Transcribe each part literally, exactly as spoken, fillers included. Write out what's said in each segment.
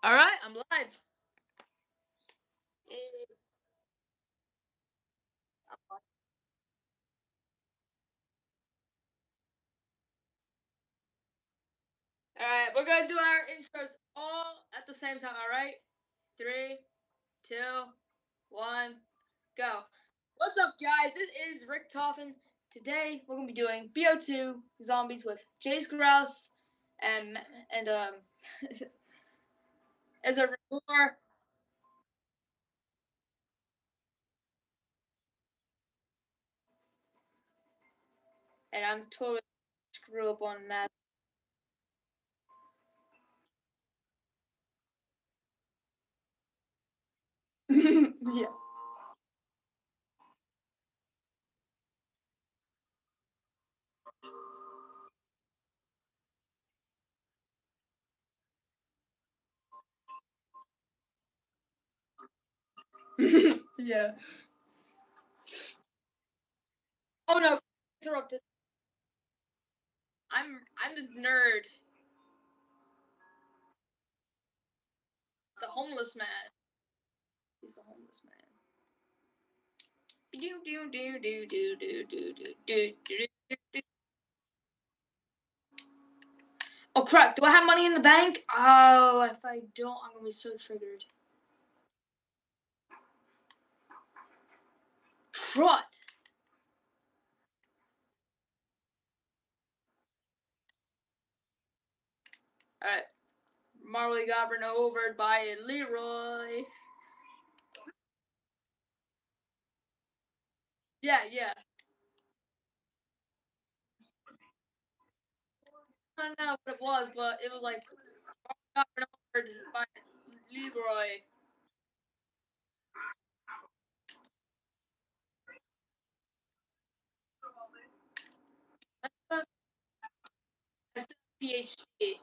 All right, I'm live. Eh, I'm live. All right, we're gonna do our intros all at the same time. All right, three, two, one, go. What's up, guys? It is Rick Toffin. Today we're gonna be doing B O two zombies with Jace Grouse and and um as a reward. And I'm totally screw up on math. Yeah. Yeah. Oh no, interrupted. I'm I'm the nerd, the homeless man. He's the homeless man. Do do do do do do do do do do do. Oh crap! Do I have money in the bank? Oh, if I don't, I'm gonna be so triggered. Crud! All right, Marley got run over by Leroy. Yeah, yeah. I don't know what it was, but it was like got run over by Leroy. That's a PhD.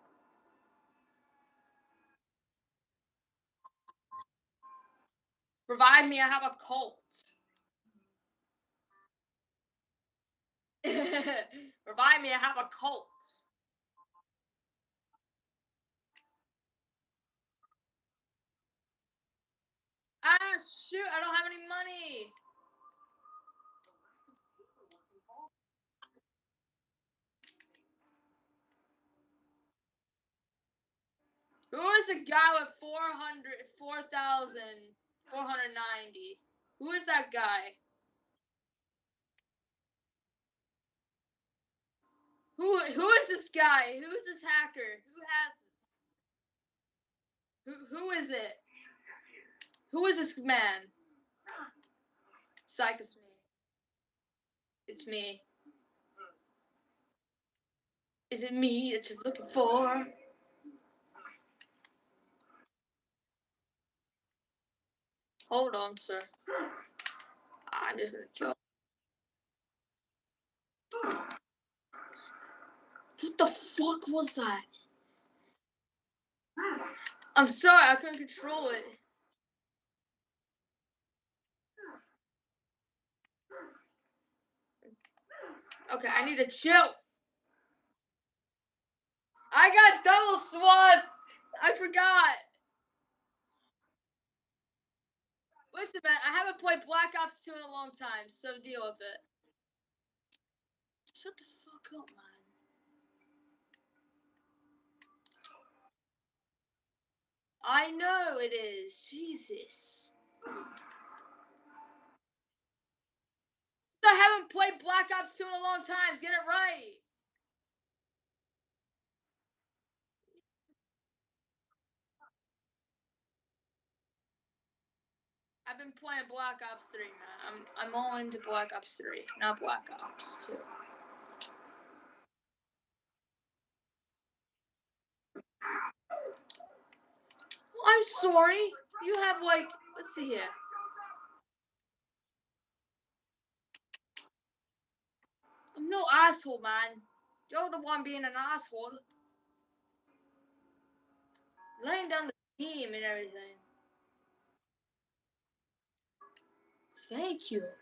Revive me! I have a cult. Revive me! I have a cult. Ah, shoot! I don't have any money. Who is the guy with four hundred, four thousand four hundred ninety? Who is that guy? Who who is this guy? Who is this hacker? Who has who who is it? Who is this man? Psych, it's me. It's me. Is it me that you're looking for? Hold on, sir. I'm just gonna kill. What the fuck was that? I'm sorry, I couldn't control it. Okay, I need to chill. I got double swan. I forgot. Listen, man, I haven't played Black Ops two in a long time, so deal with it. Shut the fuck up, man. I know it is. Jesus. I haven't played Black Ops two in a long time. Get it right. I've been playing Black Ops three, man. I'm I'm all into Black Ops three, not Black Ops two. I'm sorry. You have like, let's see here. I'm no asshole, man. You're the one being an asshole. Laying down the team and everything. Thank you.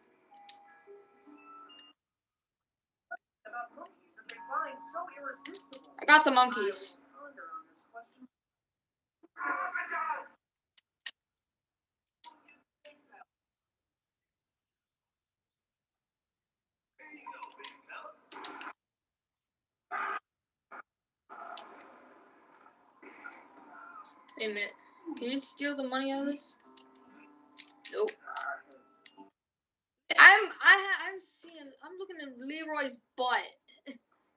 I got the monkeys. Wait a minute. Can you steal the money out of this? Nope. I'm I I'm seeing I'm looking at Leroy's butt.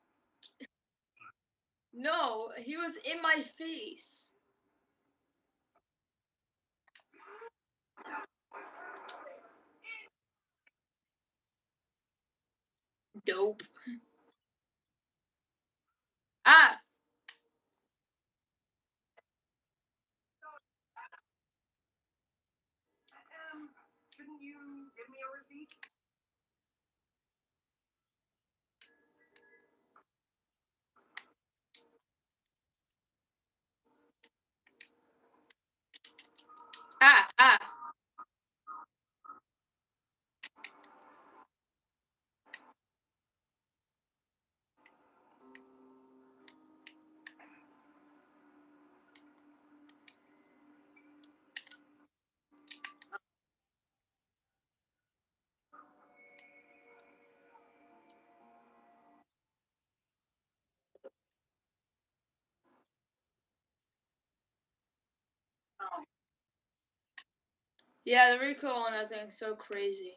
No, he was in my face. Dope. Ah. Um, shouldn't you give me a receipt? Ah. Ah. Yeah, the recoil on that thing is so crazy.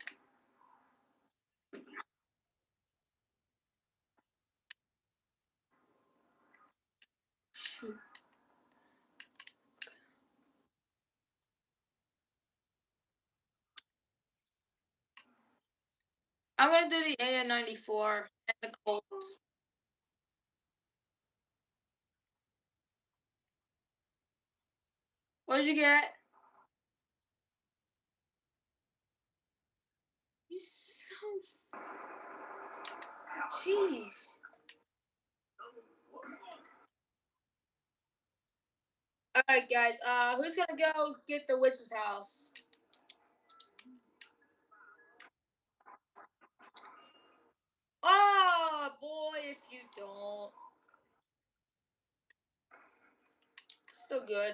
Shoot. I'm gonna do the A N ninety-four and the Colts. What did you get? You so. Jeez. Alright, guys. Uh, who's gonna go get the witch's house? Oh, boy, if you don't. Still good.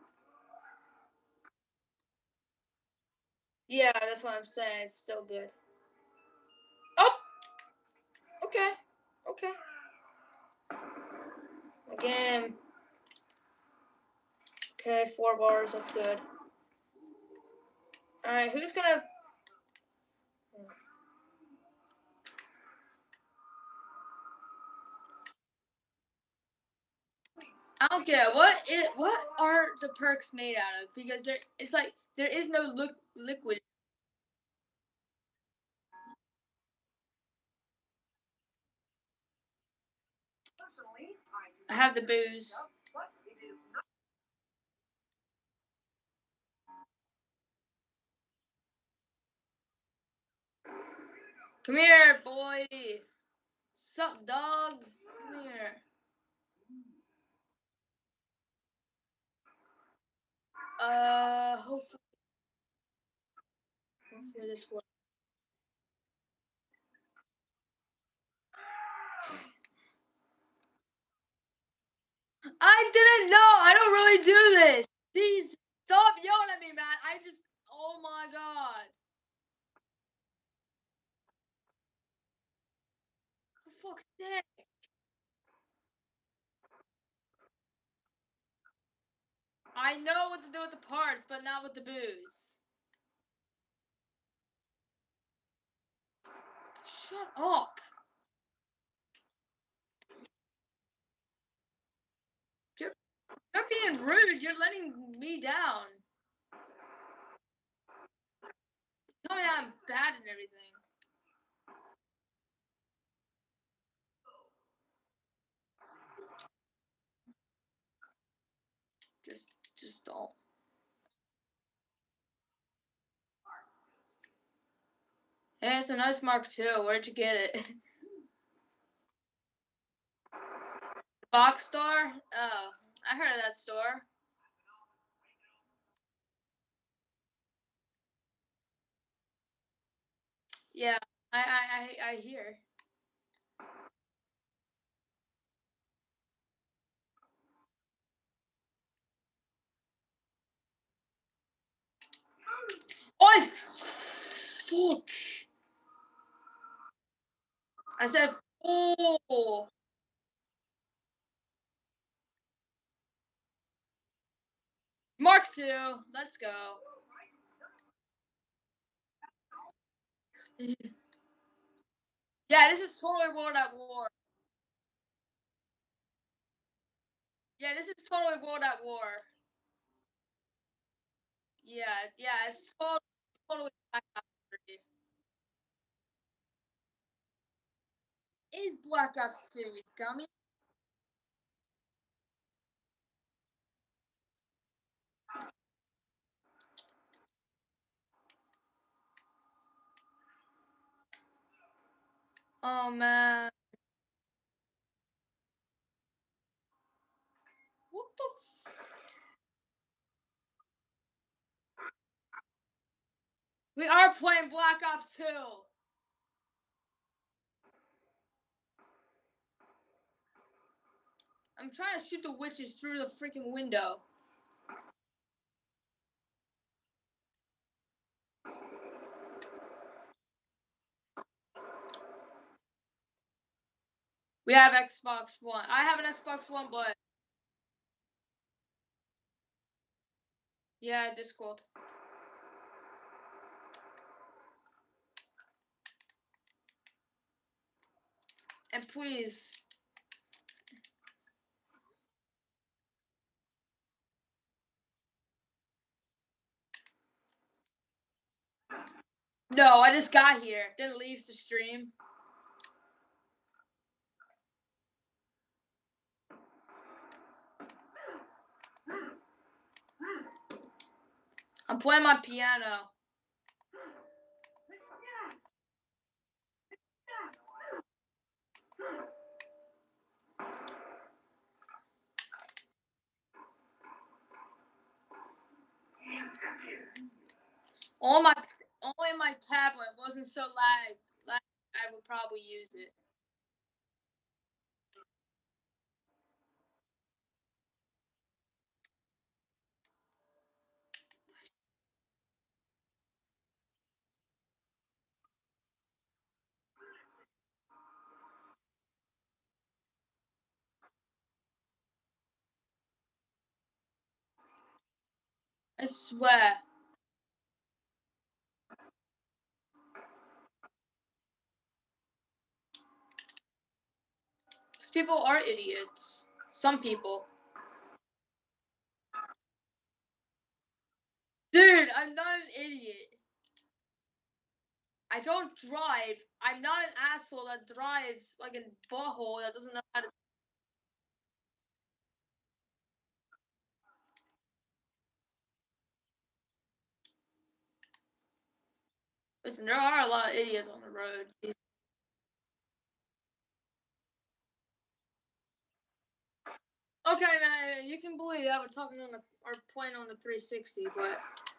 Yeah, that's what I'm saying. It's still good. Oh! Okay. Okay. Again. Okay, four bars. That's good. Alright, who's gonna... I don't get what it. What are the perks made out of? Because there, it's like there is no li- liquid. Personally, I do I have the booze. not, but it is not. Come here, boy. Sup, dog? Come here. Uh, hopefully, hopefully this works. I didn't know. I don't really do this. Jeez, stop yelling at me, man. I just. Oh my god. For fuck's sake. I know what to do with the parts, but not with the booze. Shut up. You're you're being rude. You're letting me down. Tell me I'm bad and everything. Just, just don't. Hey, it's a nice Mark two. Where'd you get it? Box store? Oh, I heard of that store. Yeah, I, I, I, I hear. Oh, fuck! I said, oh. Mark two. Let's go. Yeah, this is totally World at War. Yeah, this is totally World at War. Yeah, yeah, it's totally, totally Black Ops three. Is Black Ops two, you dummy? Oh man. What the f- We are playing Black Ops two. I'm trying to shoot the witches through the freaking window. We have Xbox One. I have an Xbox One, but yeah, Discord. And please. No, I just got here. Then leaves the stream. I'm playing my piano. On my only my tablet wasn't so lag. lag I would probably use it. I swear. Because people are idiots. Some people. Dude, I'm not an idiot. I don't drive. I'm not an asshole that drives like a butthole that doesn't know how to. Listen, there are a lot of idiots on the road. Okay, man, you can believe that we're talking on the or playing on the three sixty, but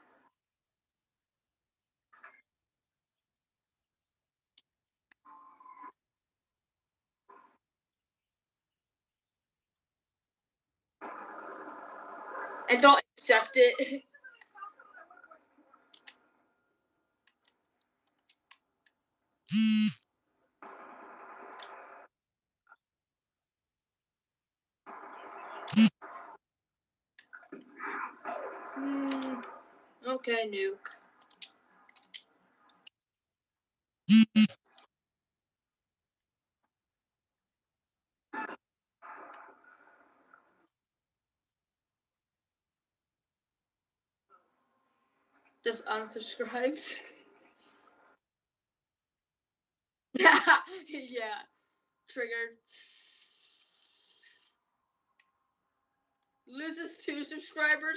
and don't accept it. Hmm. Okay, nuke. Just unsubscribes. Yeah, triggered. Loses two subscribers.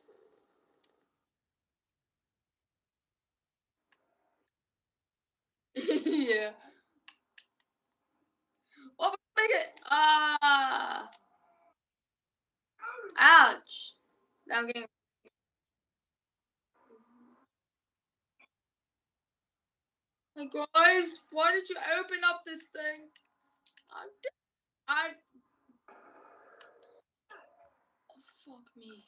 Yeah. Oh, make it. Ah. Ouch. Now I'm getting. Hey guys, why did you open up this thing? I'm. I. Oh, fuck me.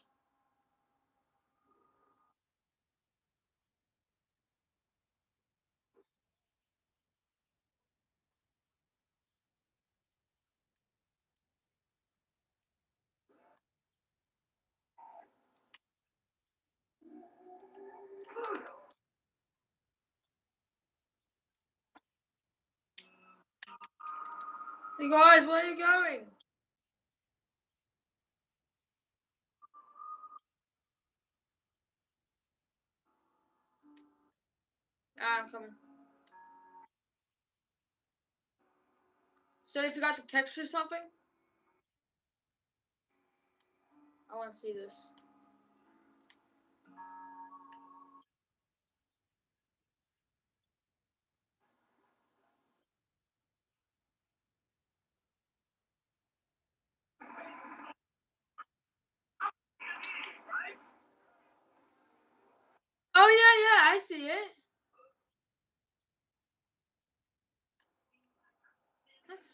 Hey guys, where are you going? Ah, I'm coming. So you forgot to text or something? I want to see this. Oh yeah, yeah, I see it. That's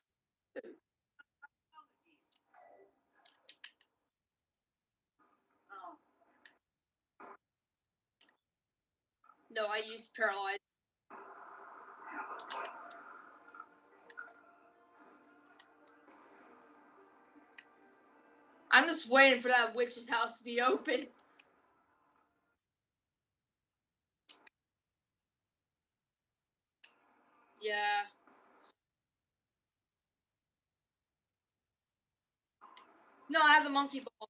no, I used paralyzed. I'm just waiting for that witch's house to be open. Yeah. No, I have the monkey ball.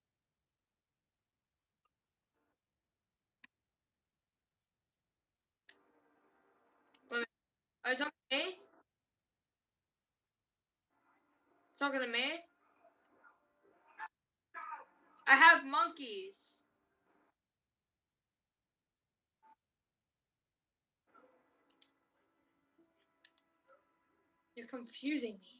Wait, are you talking to me? Talking to me? I have monkeys. You're confusing me.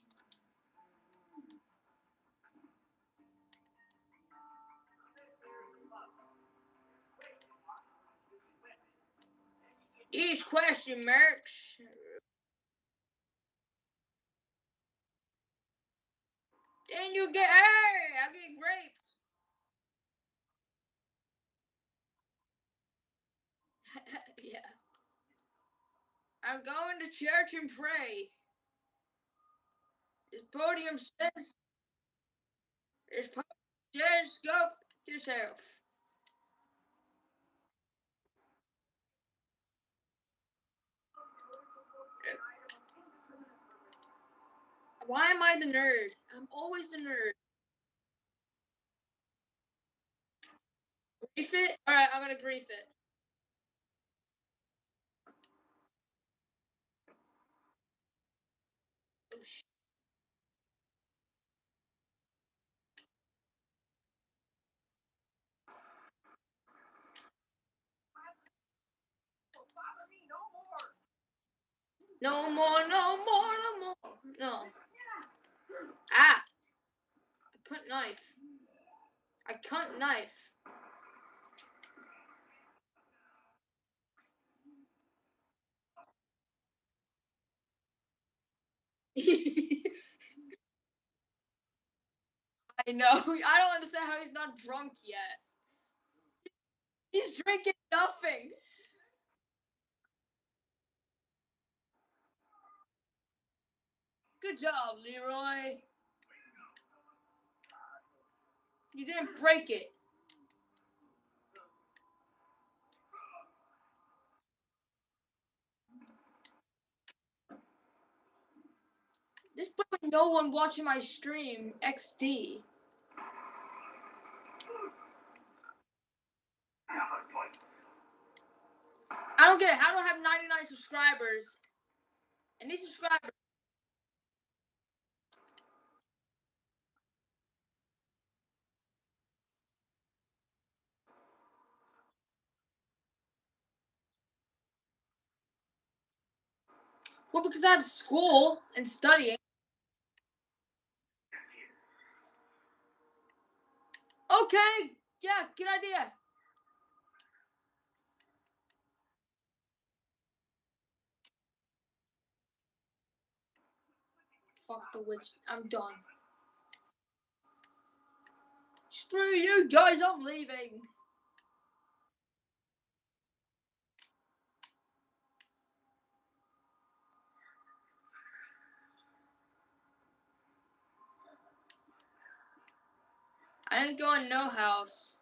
Each question marks. Then you get, hey, I get raped. Yeah. I'm going to church and pray. This podium says, this podium says, go f yourself. Why am I the nerd? I'm always the nerd. Grief it? Alright, I'm gonna grief it. Oh, sh- Bother me no more. no more, no more, no more. No. Ah! I cut knife. I cut knife. I know. I don't understand how he's not drunk yet. He's drinking nothing. Good job, Leroy. You didn't break it. There's probably no one watching my stream. X D. I don't get it. I don't have ninety-nine subscribers. And these subscribers. Well, because I have school and studying. Okay. Yeah, good idea. Fuck the witch. I'm done. Screw you guys. I'm leaving. I ain't going no house.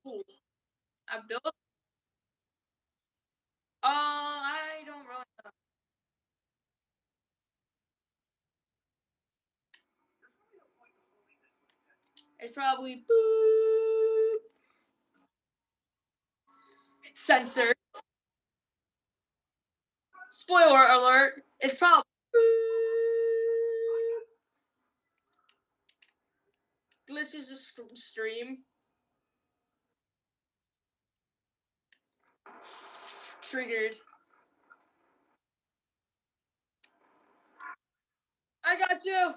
Ooh, I built. Uh, I don't really know. It's probably boop. Censored. Spoiler alert. It's probably boop. Glitches the sc- stream. Triggered. I got you.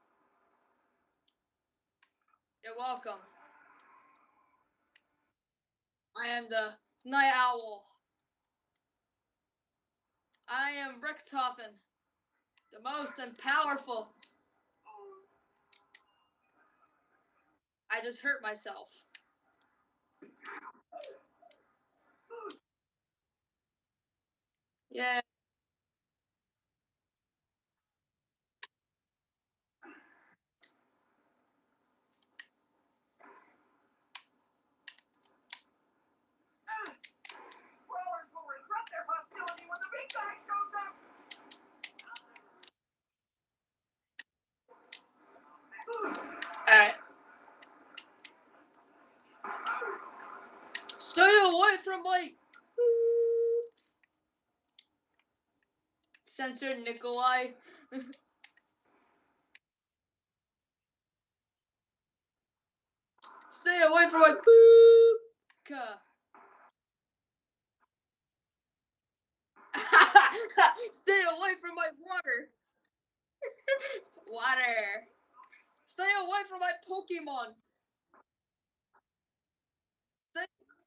You're welcome. I am the Night Owl. I am Richtofen, the most and powerful. I just hurt myself. Yeah. Crawlers will regret their hostility when the big guy shows up. Alright. Stay away from my censored Nikolai. Stay away from my poop. Stay away from my water. Water. Stay away from my Pokemon. Stay.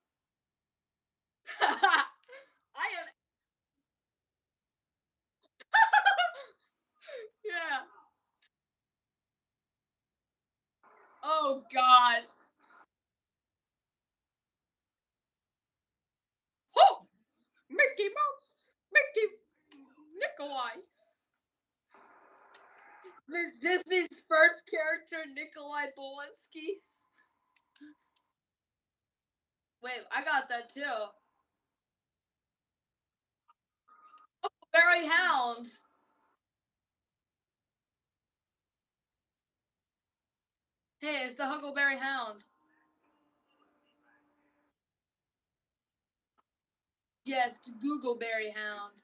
I am. Yeah. Oh God. Oh, Mickey Mouse. Mickey Nikolai. Disney's first character, Nikolai Bolinski. Wait, I got that too. Huckleberry Hound. Hey, it's the Huckleberry Hound. Yes, the Googleberry Hound.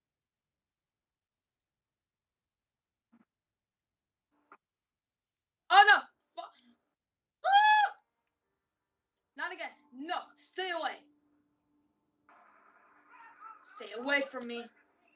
Oh no! Fu- ah! Not again. No, stay away. Stay away from me.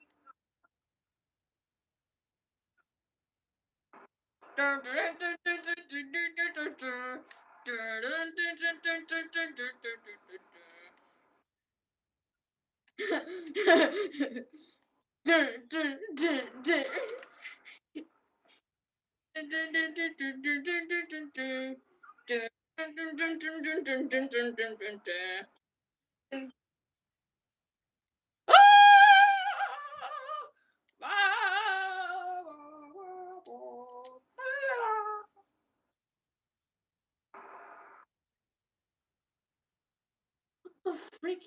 What the freak?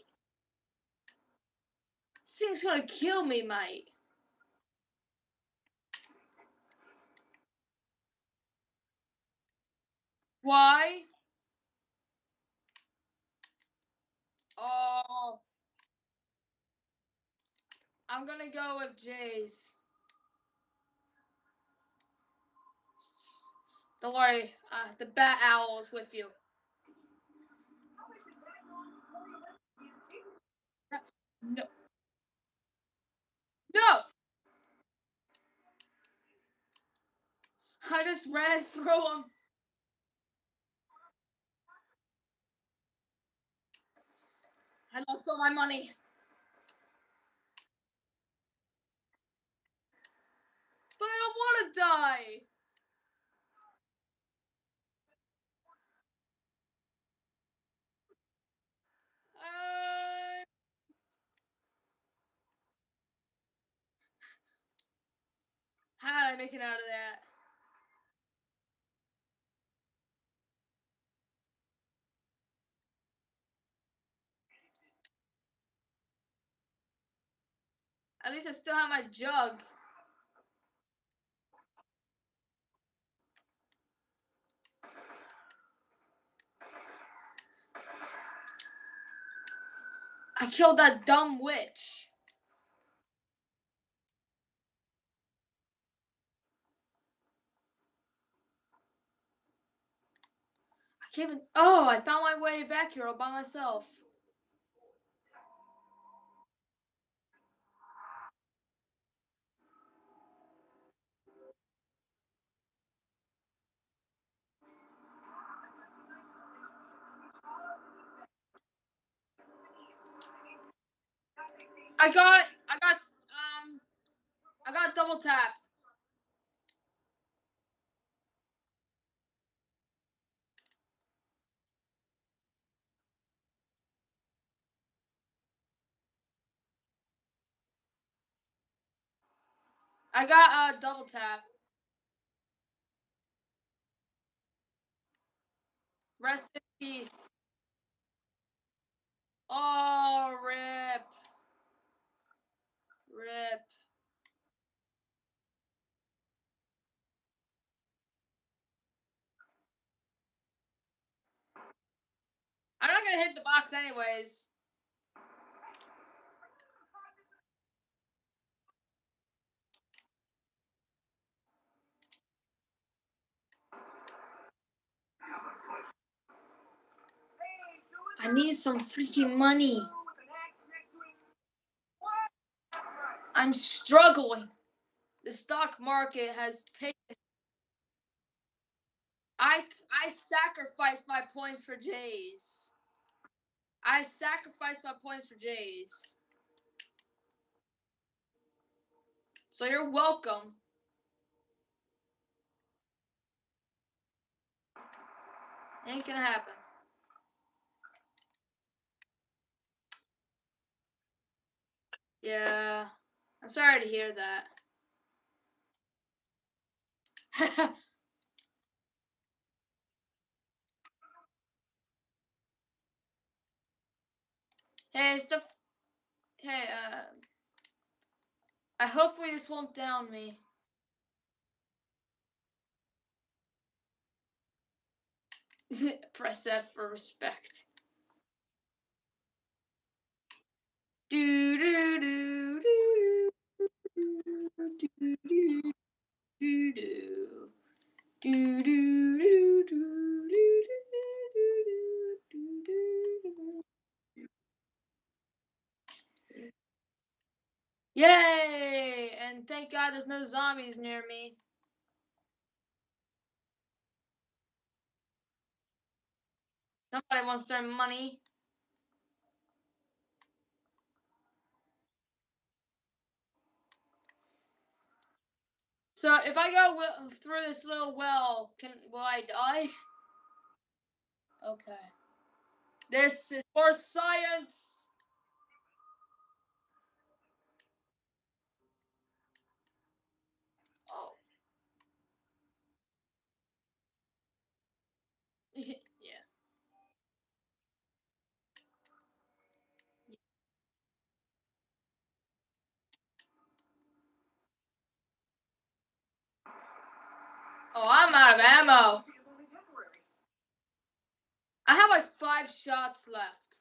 This thing's gonna kill me, mate. Why? Oh, I'm gonna go with Jay's. Don't worry, uh, the Bat Owl is with you. No. No! I just ran through him. I lost all my money. But I don't want to die. Uh, how did I make it out of that? At least I still have my jug. I killed that dumb witch. I can't even. Oh, I found my way back here all by myself. I got, I got, um, I got double tap. I got a uh, double tap. Rest in peace. Oh, rip. Rip. I'm not gonna hit the box anyways. I need some freaking money. I'm struggling. The stock market has taken. I I sacrificed my points for Jays. I sacrificed my points for Jays. So you're welcome. Ain't gonna happen. Yeah. I'm sorry to hear that. Hey, stuff. Hey, uh. I hopefully this won't down me. Press F for respect. Do do do do do do do do do do. Do do do do do do do. Yay! And thank God there's no zombies near me. Somebody wants their money. So if I go through this little well, can will I die? Okay. This is for science. Oh. Yeah. Oh, I'm out of ammo. I have like five shots left.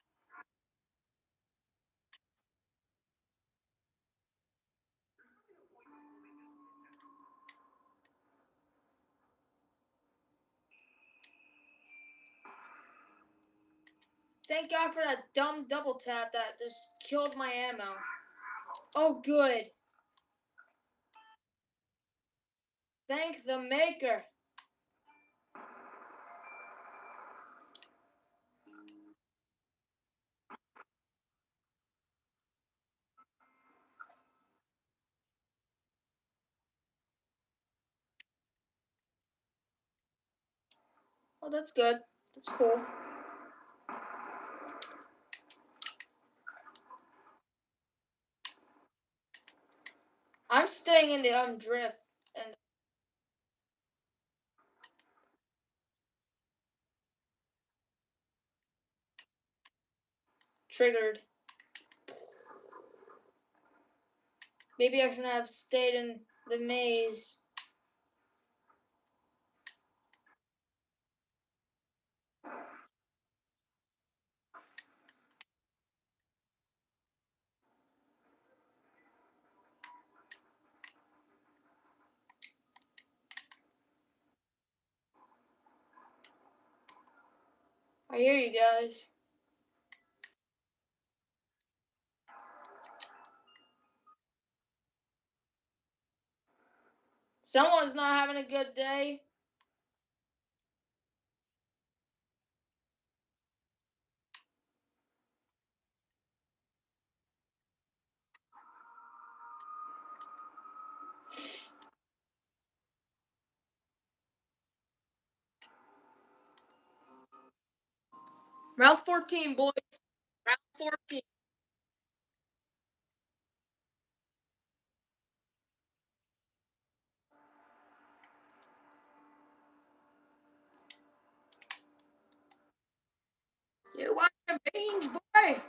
Thank God for that dumb double tap that just killed my ammo. Oh, good. Thank the maker. Oh, that's good. That's cool. I'm staying in the um drift and triggered. Maybe I shouldn't have stayed in the maze. I hear you guys. Someone's not having a good day. Round fourteen, boys. Round fourteen. You want a beans, boy?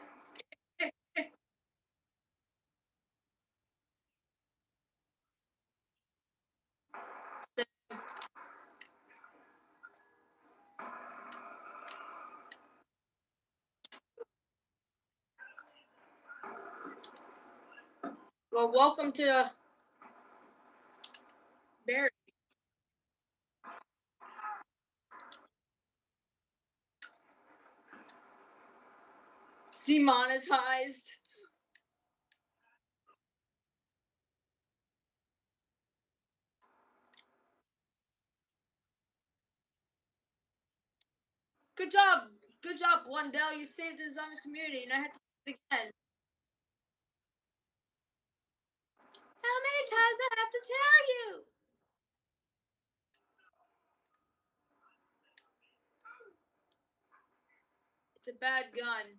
Well, welcome to Barry. Demonetized. Good job. Good job, Blundell. You saved the zombies community, and I had to do it again. How many times do I have to tell you? It's a bad gun.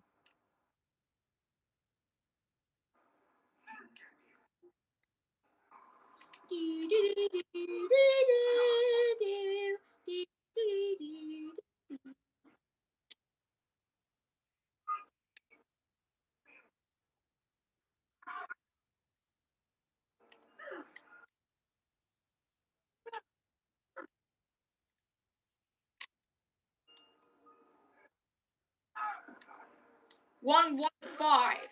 One one five.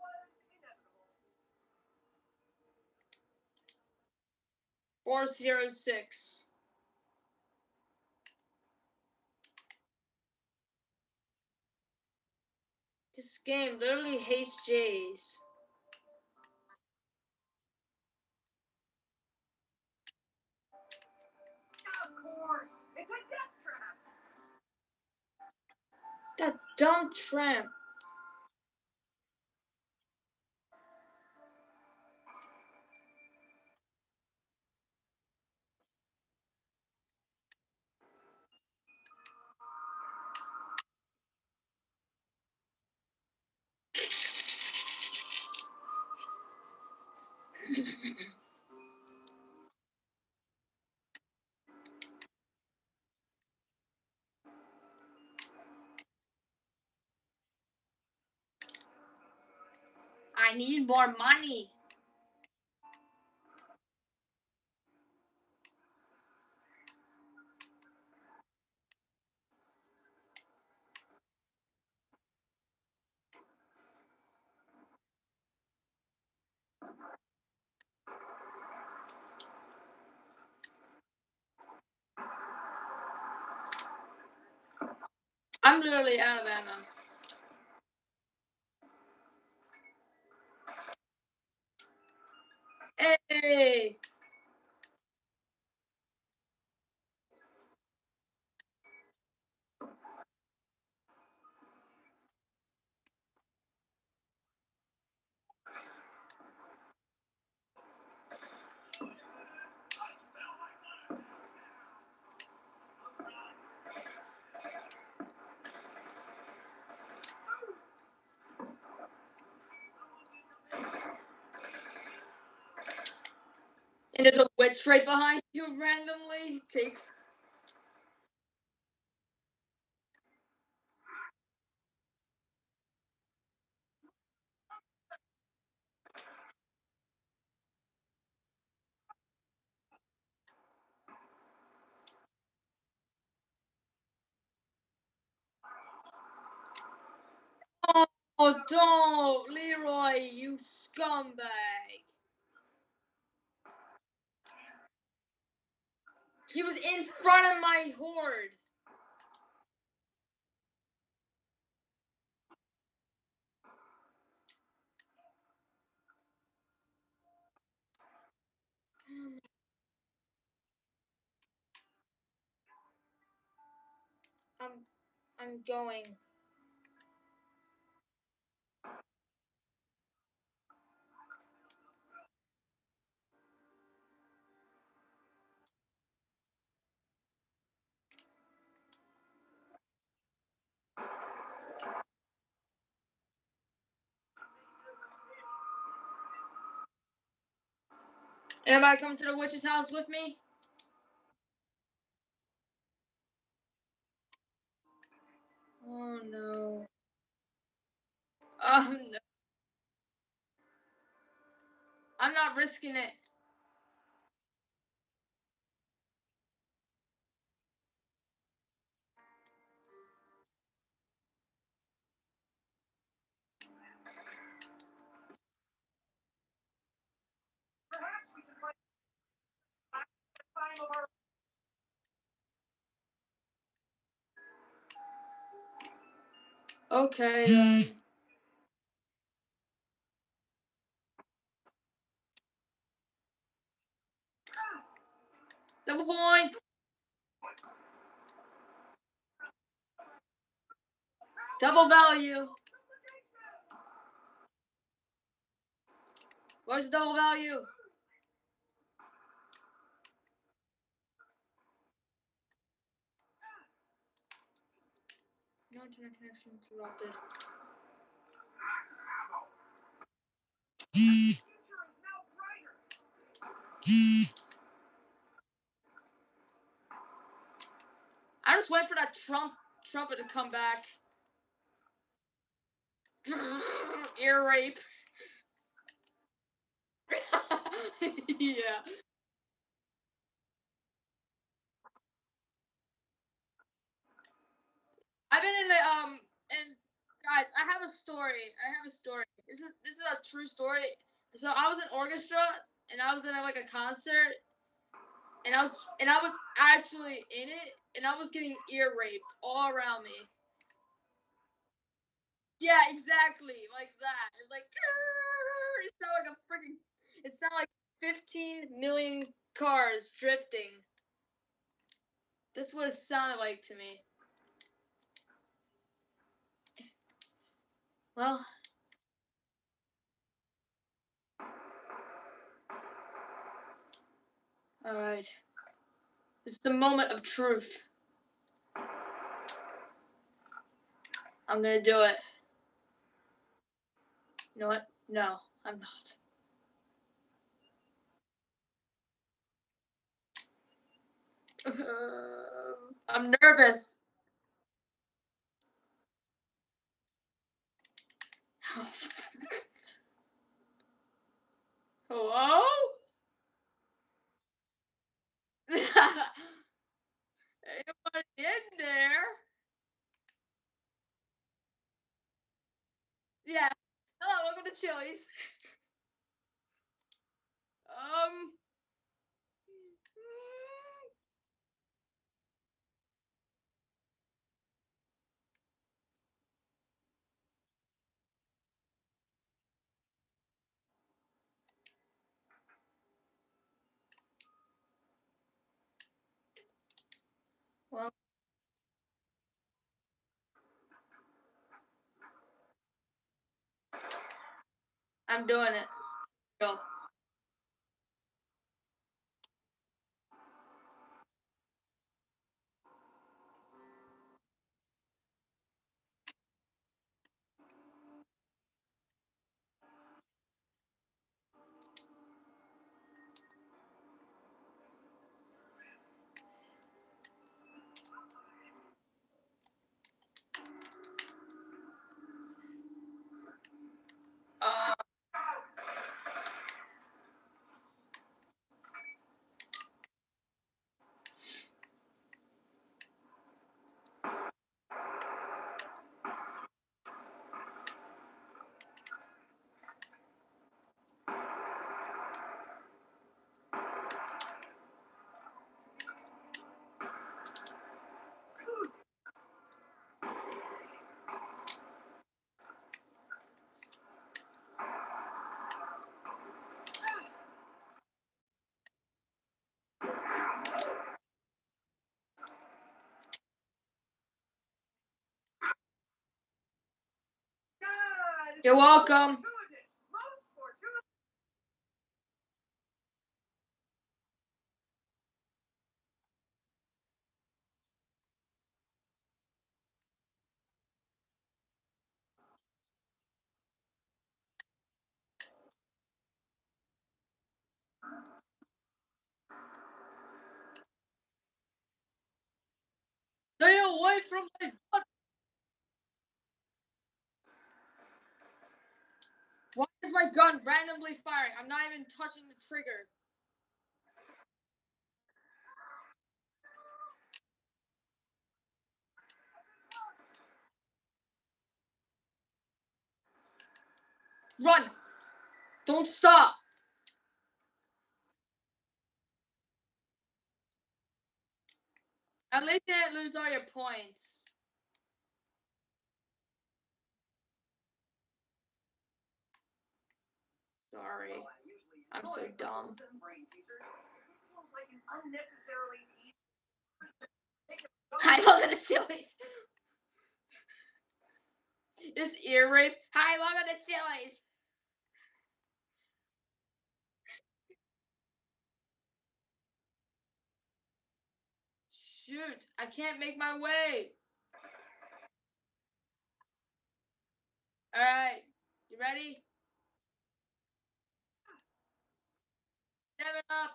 Four zero six. This game literally hates Jays. Of course. It's a death trap. That dumb tramp. I need more money. I'm literally out of ammo. Hey! And there's a witch right behind you randomly. Takes. Oh, don't, Leroy, you scumbag. He was in front of my horde. I'm, I'm going. Anybody coming to the witch's house with me? Oh no. Oh no. I'm not risking it. Perhaps we can find time of our Okay then. Double point. Double value. Where's the double value? No internet connection interrupted. future is now brighter. I just wait for that Trump trumpet to come back. Ear rape. Yeah. I've been in the um and guys, I have a story. I have a story. This is this is a true story. So I was in orchestra and I was in like a concert and I was and I was actually in it and I was getting ear raped all around me. Yeah, exactly, like that. It's like it sounded like a freaking. It sounded like fifteen million cars drifting. That's what it sounded like to me. Well, all right. This is the moment of truth. I'm gonna do it. You know what? No, I'm not. I'm nervous. Hello? Anybody in there? Yeah. Hello, welcome to Chili's. Um. Well, I'm doing it. Go. Uh, You're welcome. Stay away from my butt. Why is my gun randomly firing? I'm not even touching the trigger. Run! Don't stop! At least you didn't lose all your points. Sorry. I'm so dumb. Hi, welcome to Chili's. This ear rape. Hi, welcome to Chili's. Shoot, I can't make my way. Alright, you ready? Seven up.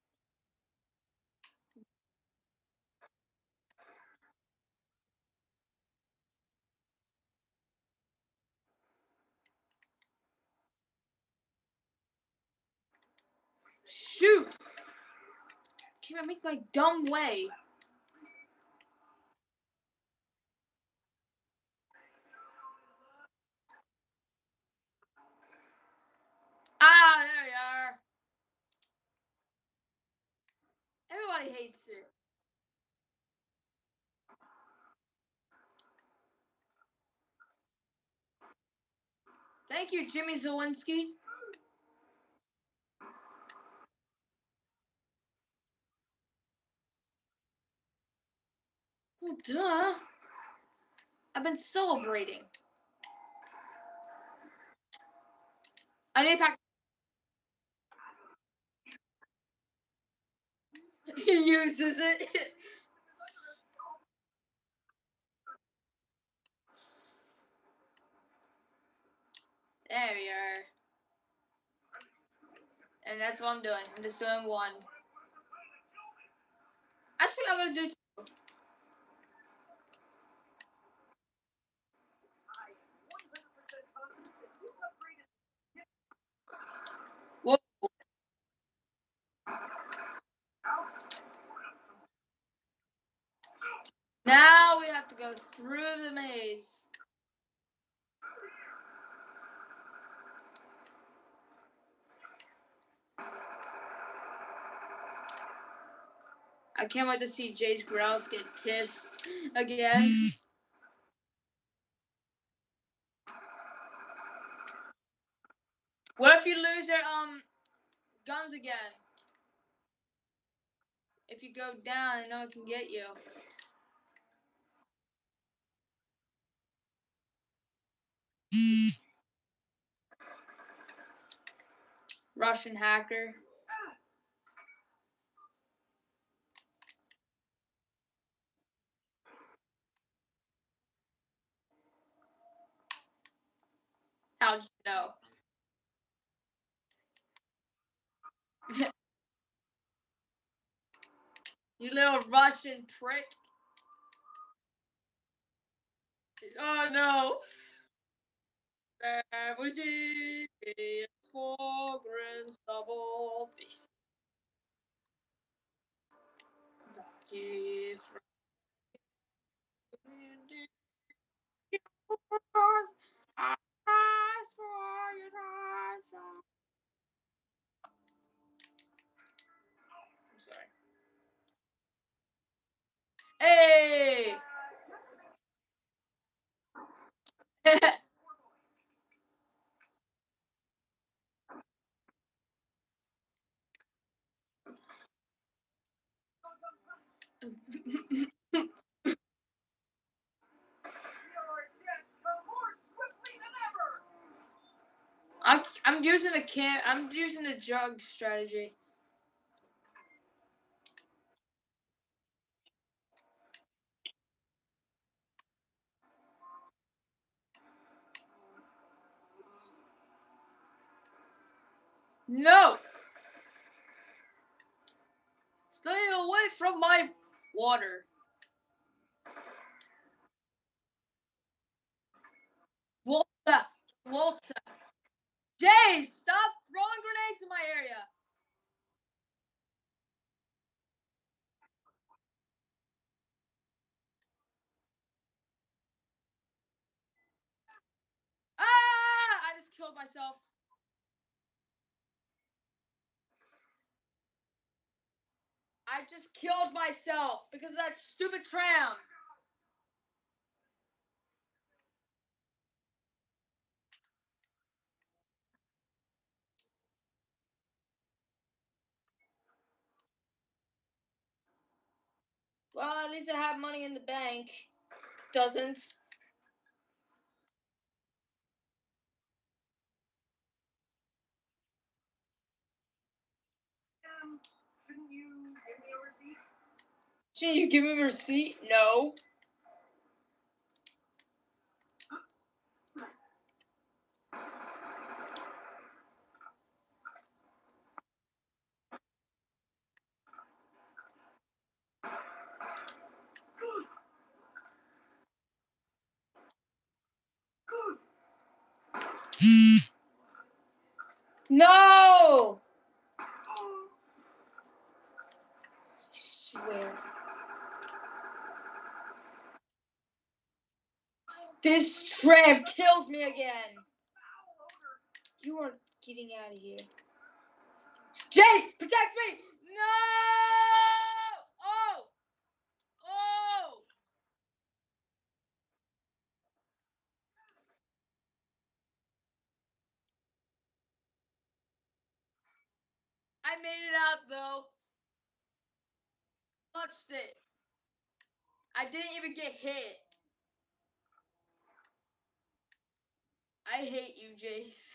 Shoot! Can't I make my dumb way? Ah, there we are. Everybody hates it. Thank you, Jimmy Zelensky. Well, duh. I've been celebrating. I need to pack. He uses it. There we are. And that's what I'm doing. I'm just doing one. Actually, I'm gonna do two. Whoa. Now we have to go through the maze. I can't wait to see Jace Grouse get pissed again. What if you lose your um guns again? If you go down and no one can get you. Russian hacker. How'd you know? You little Russian prick. Oh no. Sandwiches for grins double piece. I'm sorry. Hey! can't. I'm using the jug strategy. No! Stay away from my water. Walter! Walter! Jay, stop throwing grenades in my area! Ah! I just killed myself. I just killed myself because of that stupid tram. Well, at least I have money in the bank. Doesn't. Um, shouldn't you give me a receipt? Should you give me a receipt? No. No! Swear. This tram kills me again. You are getting out of here. Jace, protect me! No! Oh! Oh! I made it out though. Touched it. I didn't even get hit. I hate you, Jace.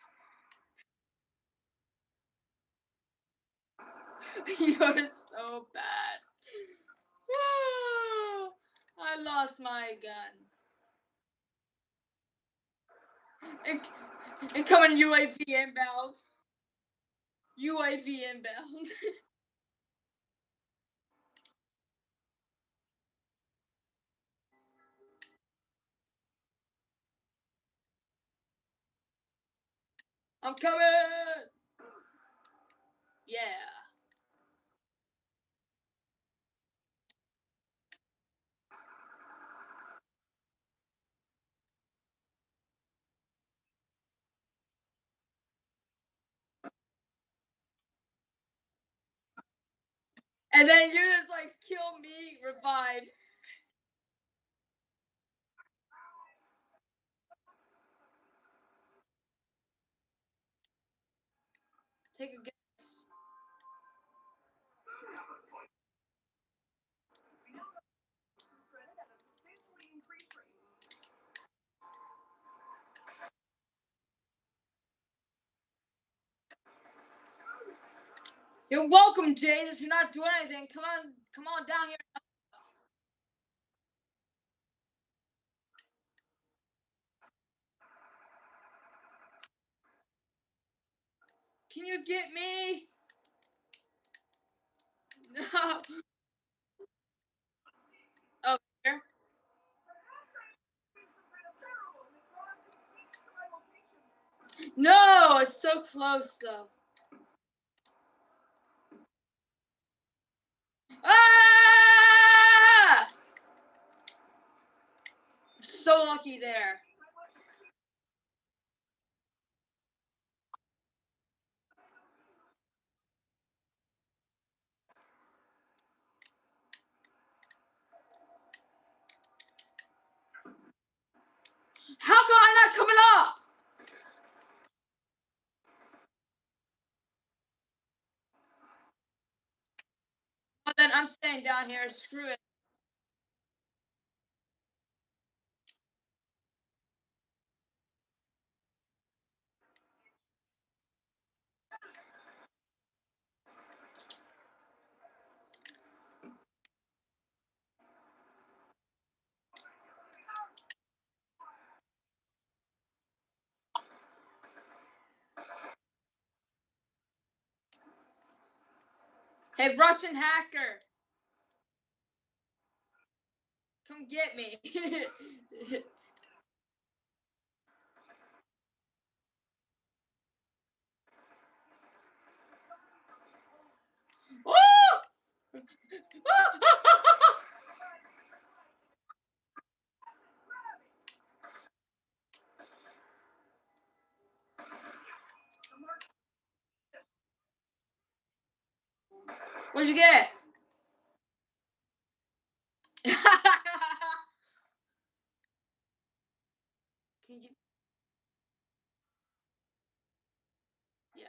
You're so bad. I lost my gun. In- Incoming U A V inbound. U A V inbound. I'm coming! Yeah. And then you just like kill me, revive. Take a guess. You're welcome, Jace. You're not doing anything. Come on, come on down here. Can you get me? No. Oh, here. No, it's so close though. Ah! I'm so lucky there. How come I'm not coming up? Well, then I'm staying down here. Screw it. Hey, Russian hacker. Come get me. Woo! What'd you get? Can you? Yeah.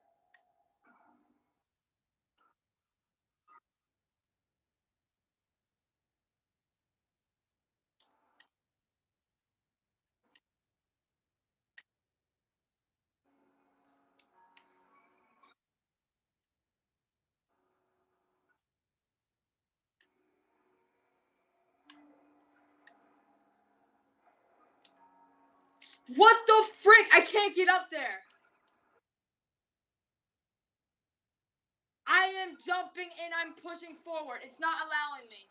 What the frick? I can't get up there. I am jumping and I'm pushing forward. It's not allowing me.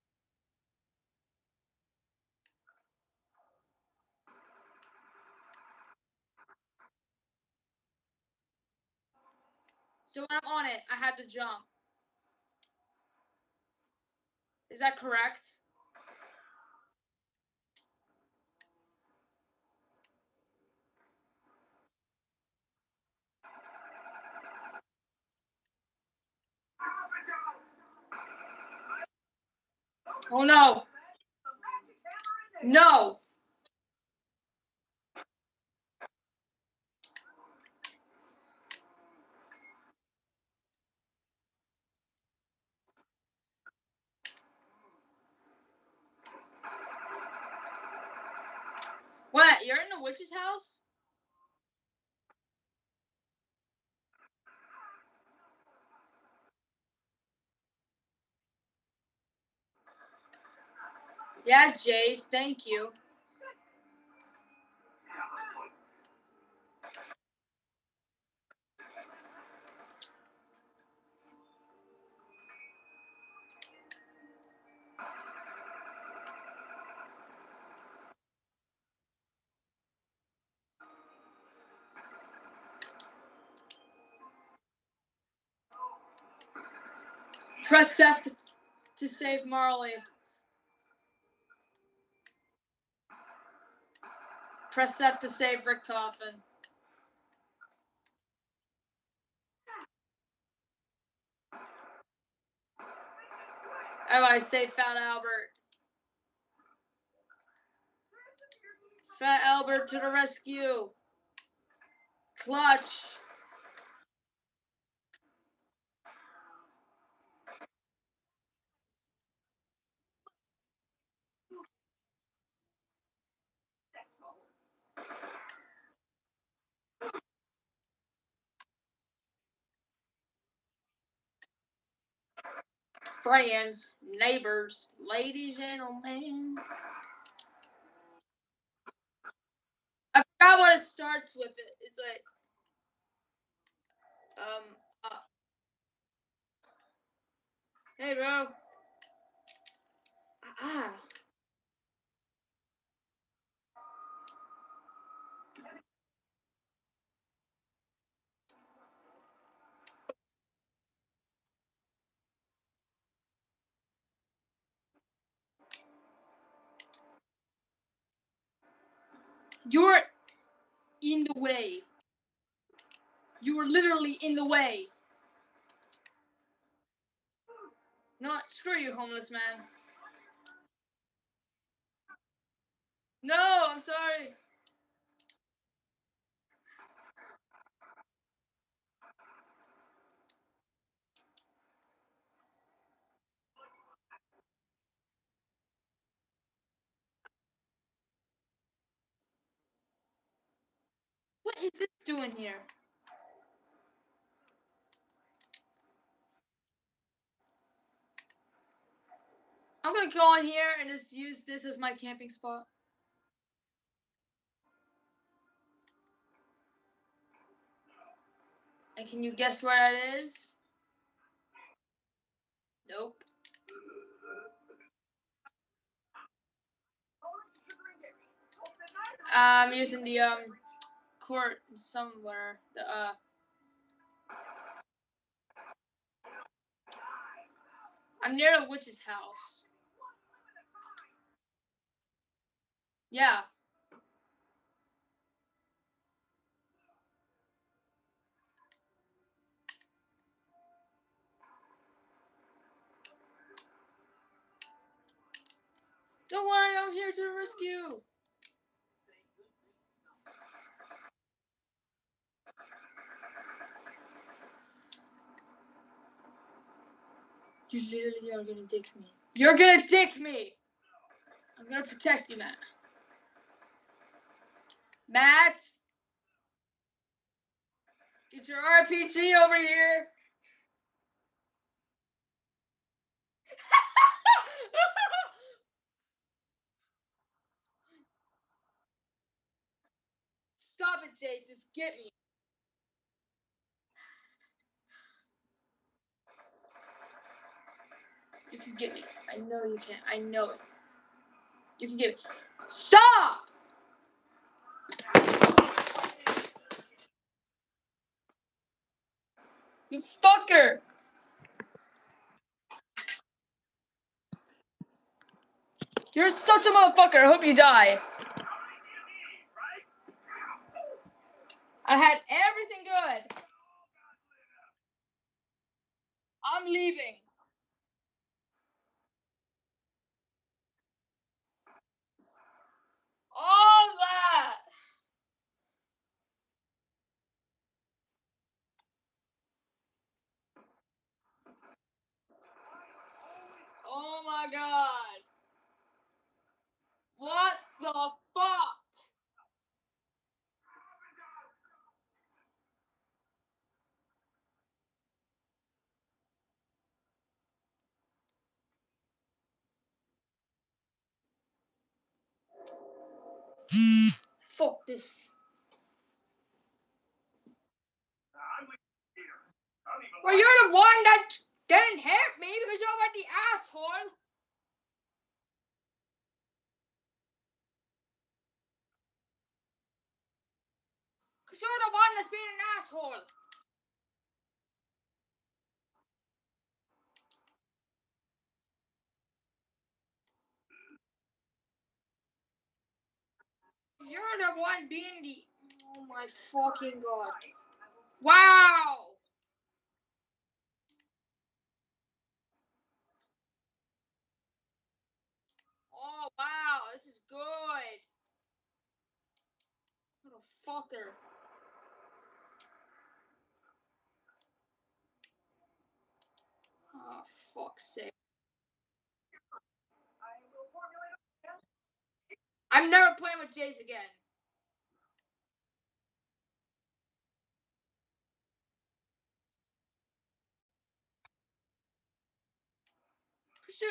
So when I'm on it, I have to jump. Is that correct? Oh no. No. What? You're in the witch's house? Yeah, Jace, thank you. Press F to save Marley. Press F to save Richtofen. Oh, I save Fat Albert. Fat Albert to the rescue. Clutch. Friends, neighbors, ladies, gentlemen. I forgot what it starts with. It. It's like, um, uh, hey, bro. Ah. You're in the way. You were literally in the way. No, screw you, homeless man. No, I'm sorry. What is this doing here? I'm gonna go in here and just use this as my camping spot. And can you guess where that is? Nope. I'm using the um court somewhere. The uh. I'm near the witch's house. Yeah. Don't worry, I'm here to rescue. You literally are gonna dick me. You're gonna dick me! I'm gonna protect you, Matt. Matt! Get your R P G over here! Stop it, Jace. Just get me. You can get me. I know you can. I know it. You can get me. Stop! You fucker! You're such a motherfucker. I hope you die. I had everything good. I'm leaving. All that. Oh my god. What the fuck? Fuck this. Well, you're the one that didn't hit me because you're like the asshole. Because you're the one that's being an asshole. You're the one being the... Oh my fucking god. Wow! Oh wow, this is good. What a fucker. Oh, fuck's sake. I'm never playing with Jace again. Shoot.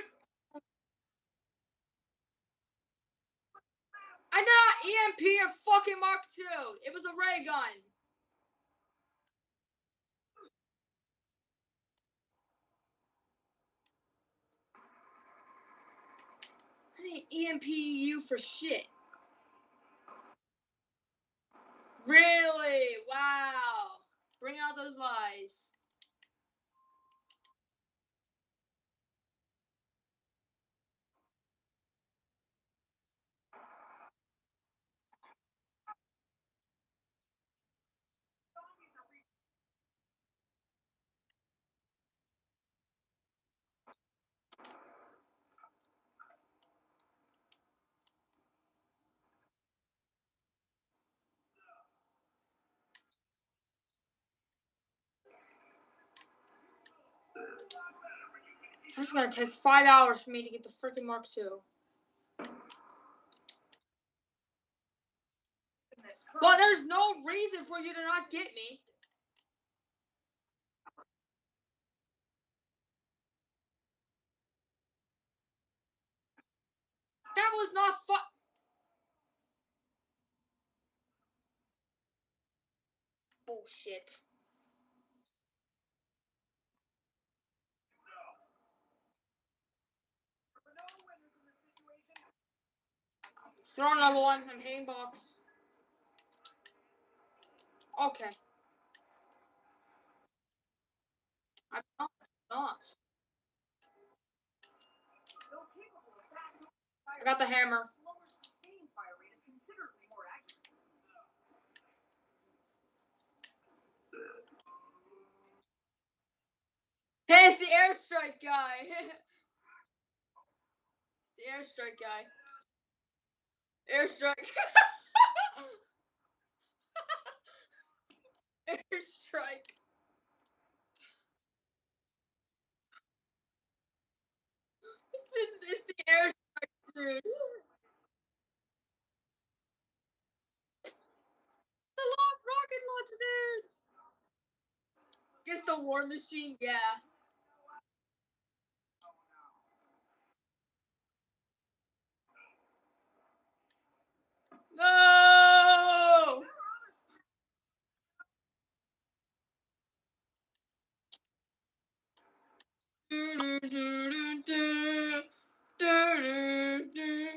I got E M P a fucking Mark two. It was a ray gun. I didn't E M P you for shit. Really? Wow. Bring out those lies. It's gonna take five hours for me to get the freaking Mark two. But there's no reason for you to not get me. That was not fu- Bullshit. Throw another one. I'm hitting box. Okay. I'm not. not. Though capable of fast I got the hammer. slower sustained fire rate is considerably more accurate. Hey, it's the airstrike guy. It's the airstrike guy. Airstrike. Airstrike. It's the, it's the airstrike dude. The lo- rocket launcher dude. Guess the war machine, yeah. No! Do, do, do, do, do, do, do.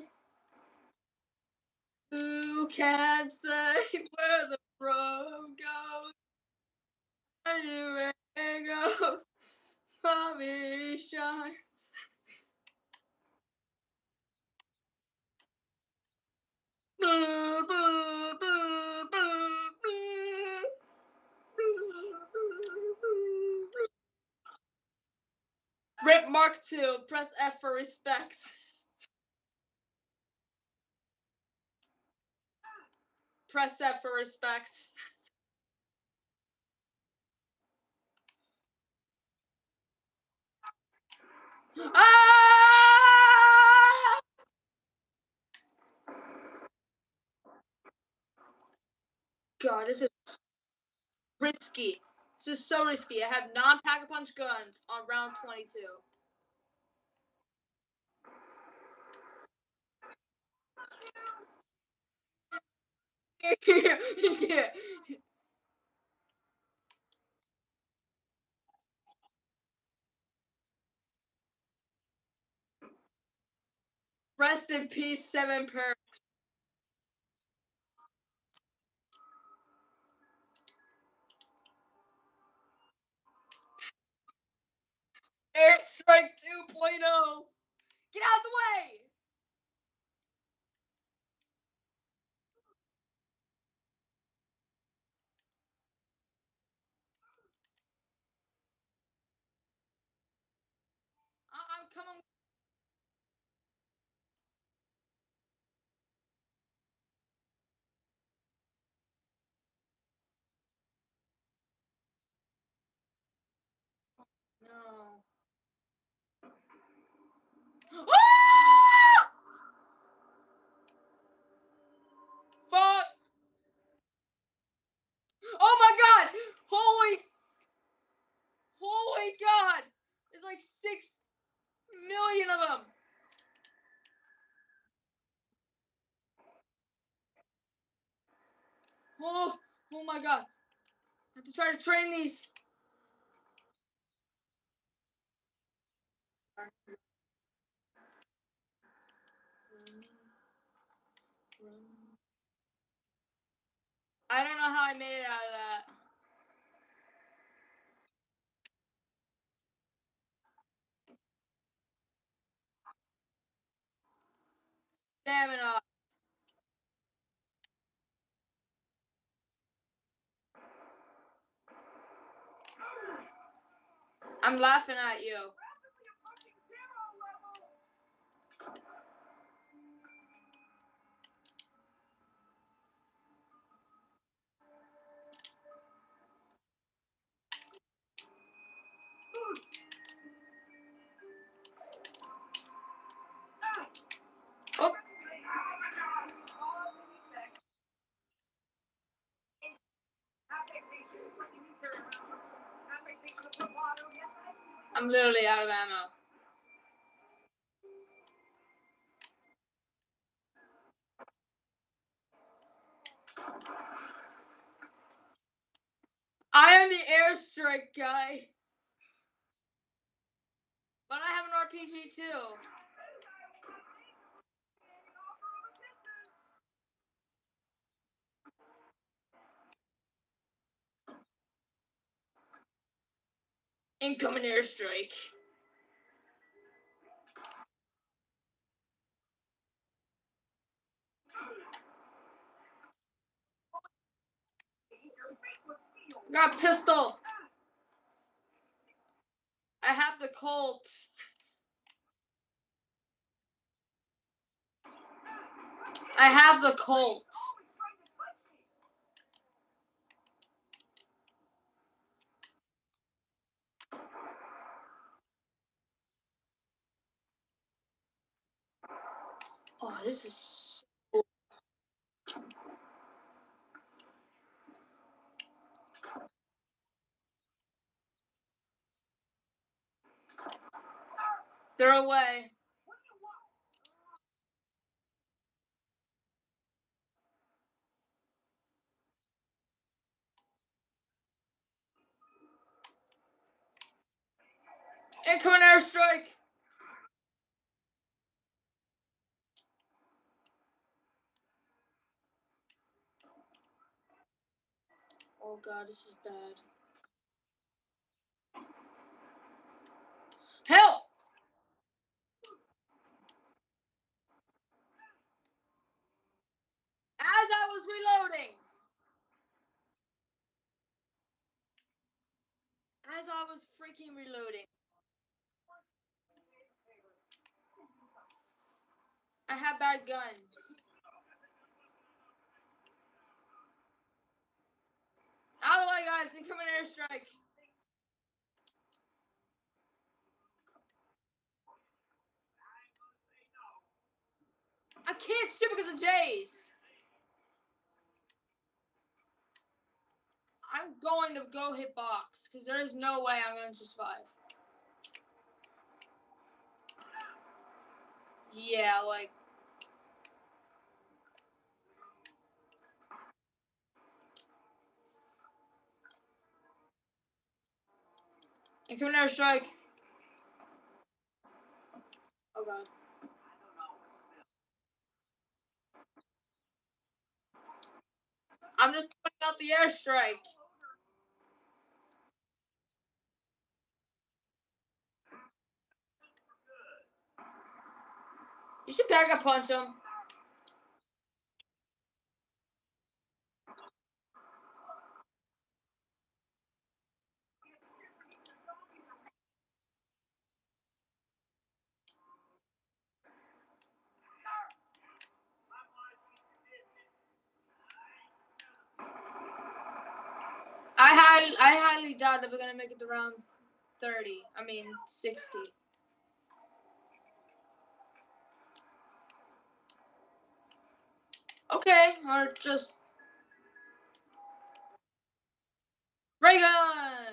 Who can say where the road goes? Anywhere it goes, mommy shines. Boo, boo, boo, boo, boo. Rip Mark two. Press F for respect. Press F for respect. Ah! God, this is risky. This is so risky. I have non-pack-a-punch guns on round twenty-two. Yeah. Rest in peace, Seven Perks. Airstrike two point oh. Get out of the way! I- I'm coming. No. Ah! Fuck! Oh my god! Holy, holy god! There's like six million of them. Oh, oh my god! I have to try to train these. I don't know how I made it out of that. Stamina. I'm laughing at you. Oh. I'm literally out of ammo. I am the airstrike guy. But I have an R P G too. Incoming airstrike. Got pistol. I have the Colts. I have the Colts. Oh, this is so... They're away. Incoming airstrike. Oh god, this is bad. Help! As I was reloading. As I was freaking reloading. I have bad guns. Out of the way, guys. Incoming airstrike. I can't shoot because of Jays. I'm going to go hit box because there is no way I'm going to survive. Yeah, like... Incoming airstrike. Oh god. I'm just putting out the airstrike. You should back up punch him. I highly, I highly doubt that we're gonna make it to round thirty. I mean sixty. Okay, or just ray gun.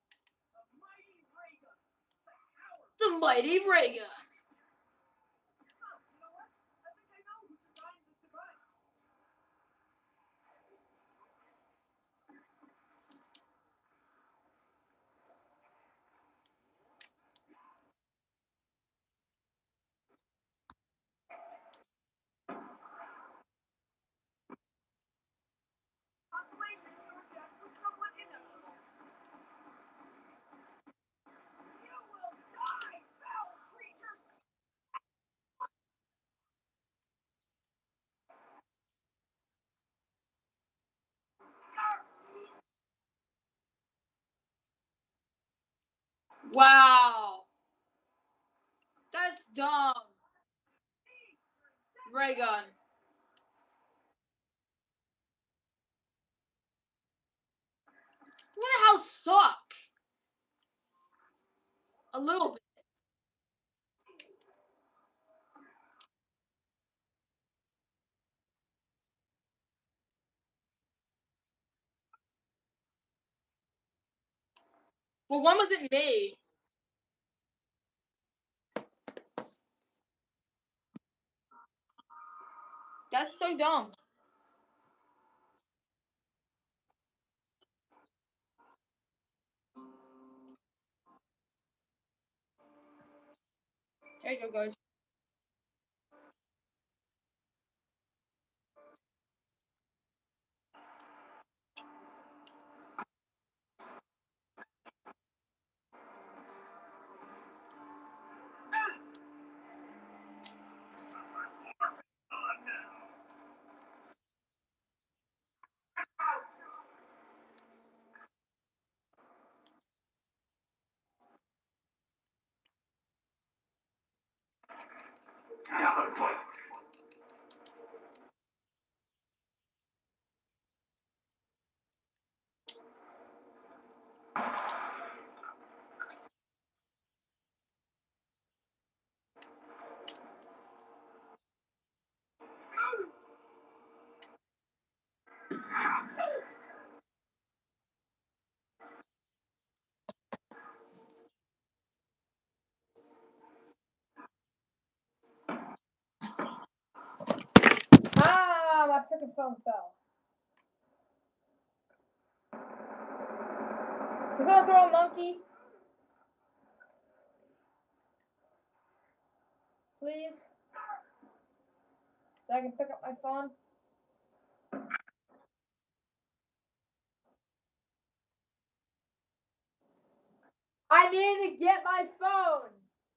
The mighty ray gun. Wow. That's dumb. Ray gun. Waterhouse suck. A little bit. Well, when was it made? That's so dumb. There you go, guys. freaking phone fell. Can someone throw a monkey? Please? So I can pick up my phone. I need to get my phone.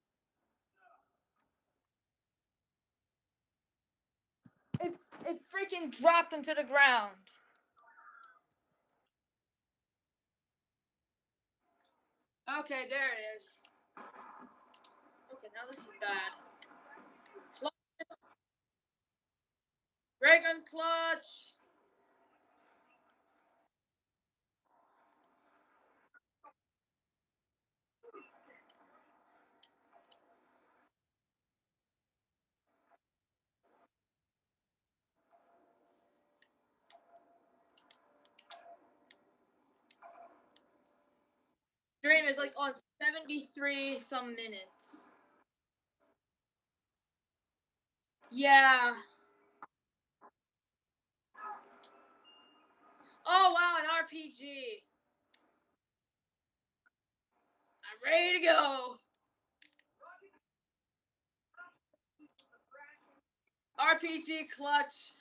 It, it freaking dropped into the ground. Okay, there it is. Okay, now this is bad. Clutch. Dragon clutch. Stream is like on seventy-three some minutes. Yeah. Oh wow, an R P G. I'm ready to go. R P G clutch.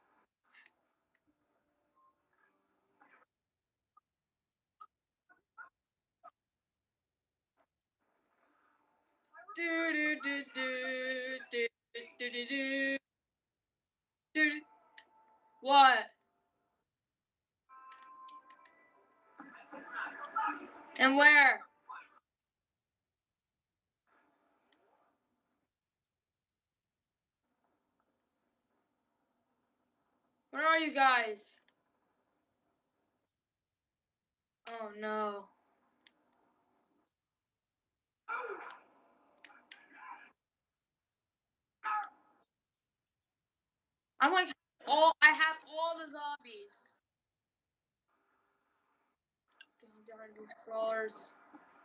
Do do do do do do do do do. What? And where? Where are you guys? Oh no. I'm like all I have all the zombies. God darn these crawlers.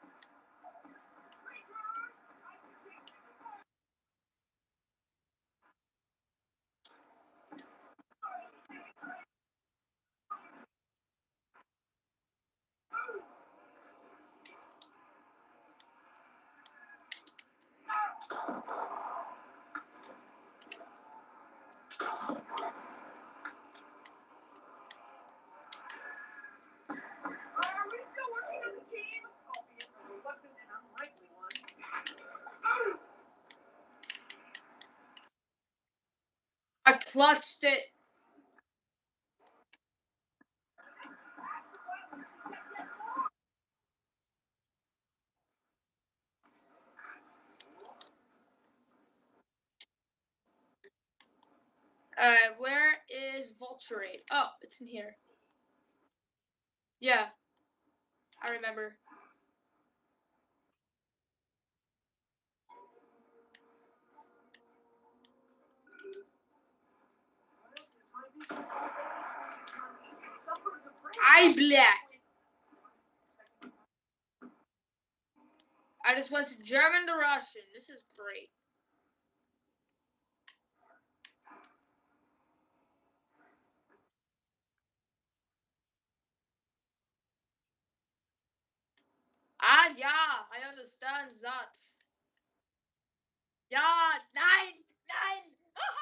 Are we still working as a team? Albeit a reluctant and unlikely one. I clutched it. Alright, where is Vulturate? Oh, it's in here. Yeah. I remember. I black. I just went to German to Russian. This is great. Ah, yeah, I understand that. Ja, nein, nein.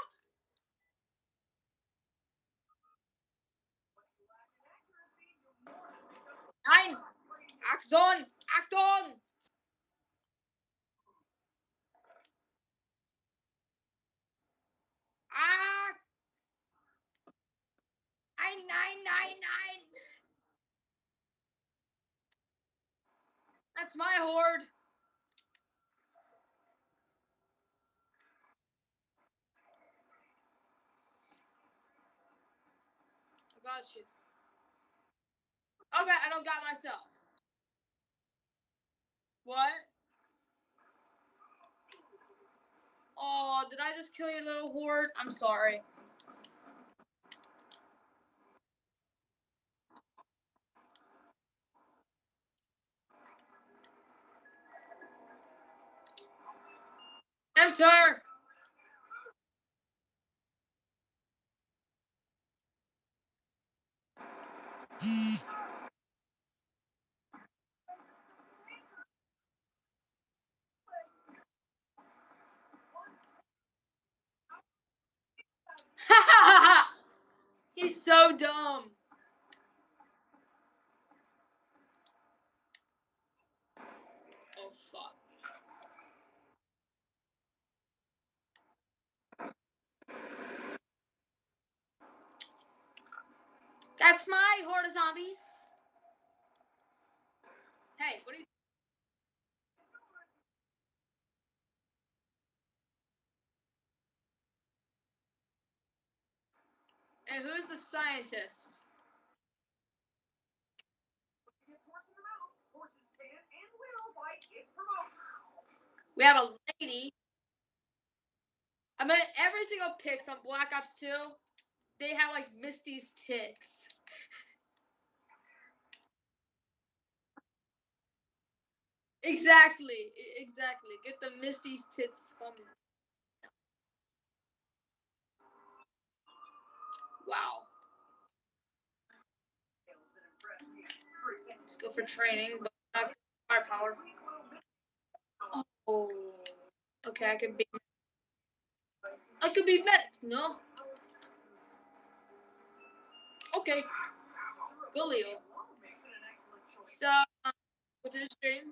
Nein. Achtung, Achtung. Ah. Nein, nein, nein, nein. That's my horde. I got you. Okay, I don't got myself. What? Oh, did I just kill your little horde? I'm sorry. Enter. so dumb. Oh, fuck. That's my horde of zombies. Hey, what are you... And who's the scientist? Get horse in the mouth. Horses can and will bite if provoked. We have a lady. I mean, every single pics on Black Ops two, they have like Misty's tits. Exactly, e- exactly. Get the Misty's tits from me. Wow. Tales that impress me. For example, Let's go for training, but not firepower. Oh. Okay, I could be. I could be medic. No. Okay. Go, Leo. makes it an excellent choice. So, um, go to the stream.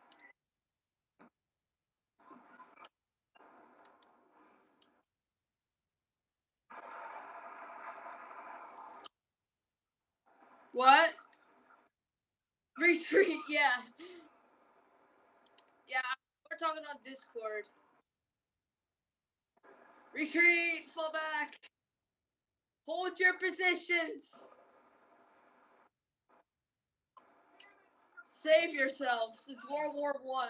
What? Retreat, yeah. Yeah, we're talking on Discord. Retreat, fall back. Hold your positions. Save yourselves. It's World War One.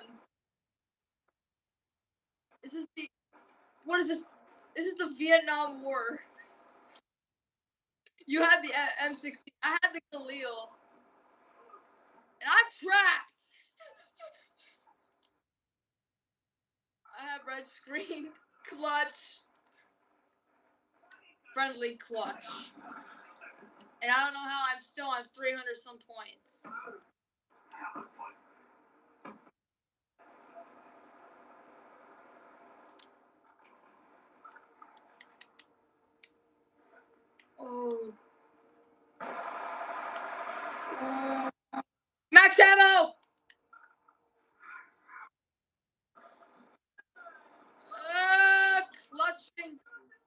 This is the... What is this? This is the Vietnam War. You had the M sixteen. I had the Khalil. And I'm trapped. I have red screen. Clutch. Friendly clutch. And I don't know how I'm still on three hundred some points. Oh. Uh, max ammo! Uh, clutching.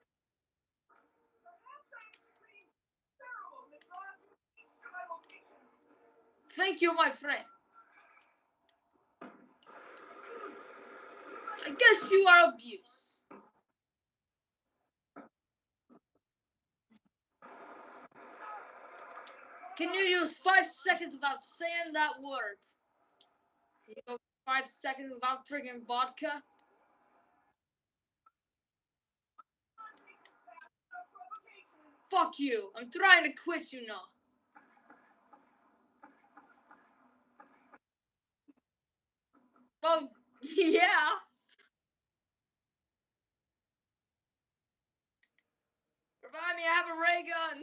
Thank you, my friend. I guess you are abuse. Can you use five seconds without saying that word? Can you go five seconds without drinking vodka? Fuck you. I'm trying to quit you now. Oh, yeah. Remind me, I have a ray gun.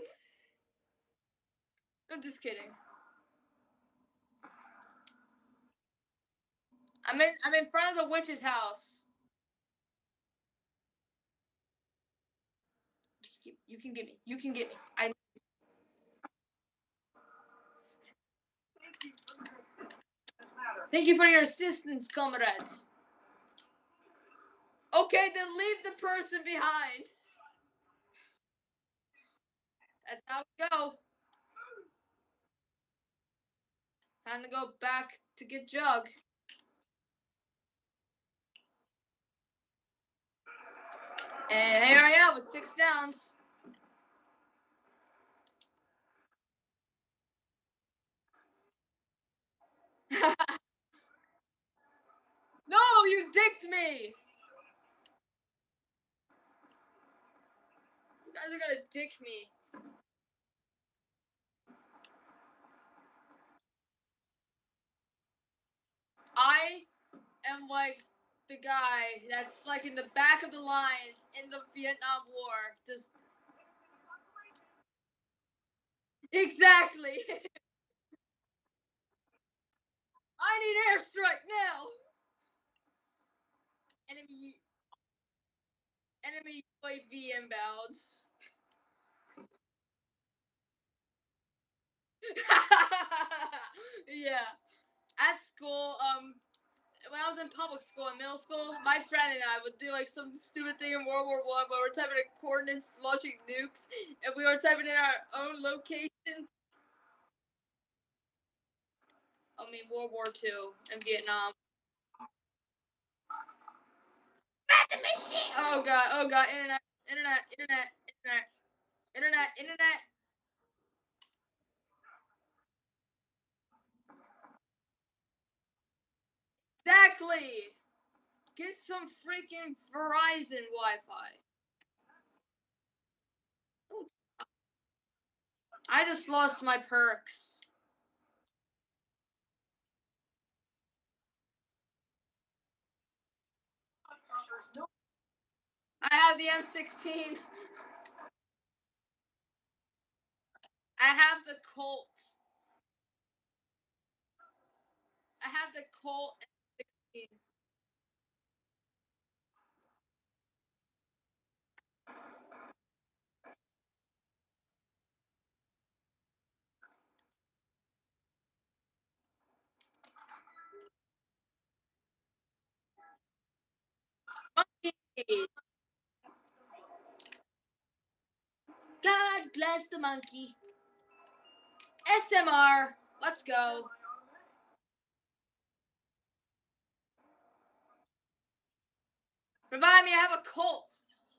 I'm just kidding. I'm in. I'm in front of the witch's house. You can get me. You can get me. I. Thank you for your assistance, comrade. Okay, then leave the person behind. That's how we go. Time to go back to get Jug. And here I am with six downs. No, you dicked me. You guys are gonna dick me. I am like the guy that's like in the back of the lines in the Vietnam War. Just exactly. I need airstrike now. Enemy, enemy U A V inbound. Yeah. At school, um, when I was in public school in middle school, my friend and I would do like some stupid thing in World War One where we're typing in coordinates, launching nukes, and we were typing in our own location. I mean, World War Two in Vietnam. Grab the machine. Oh god! Oh god! Internet! Internet! Internet! Internet! Internet! Internet! Exactly. Get some freaking Verizon Wi-Fi. I just lost my perks. I have the M sixteen. I have the Colt. I have the Colt M sixteen. Monkeys. God bless the monkey. S M R. Let's go. Revive me. I have a Colt.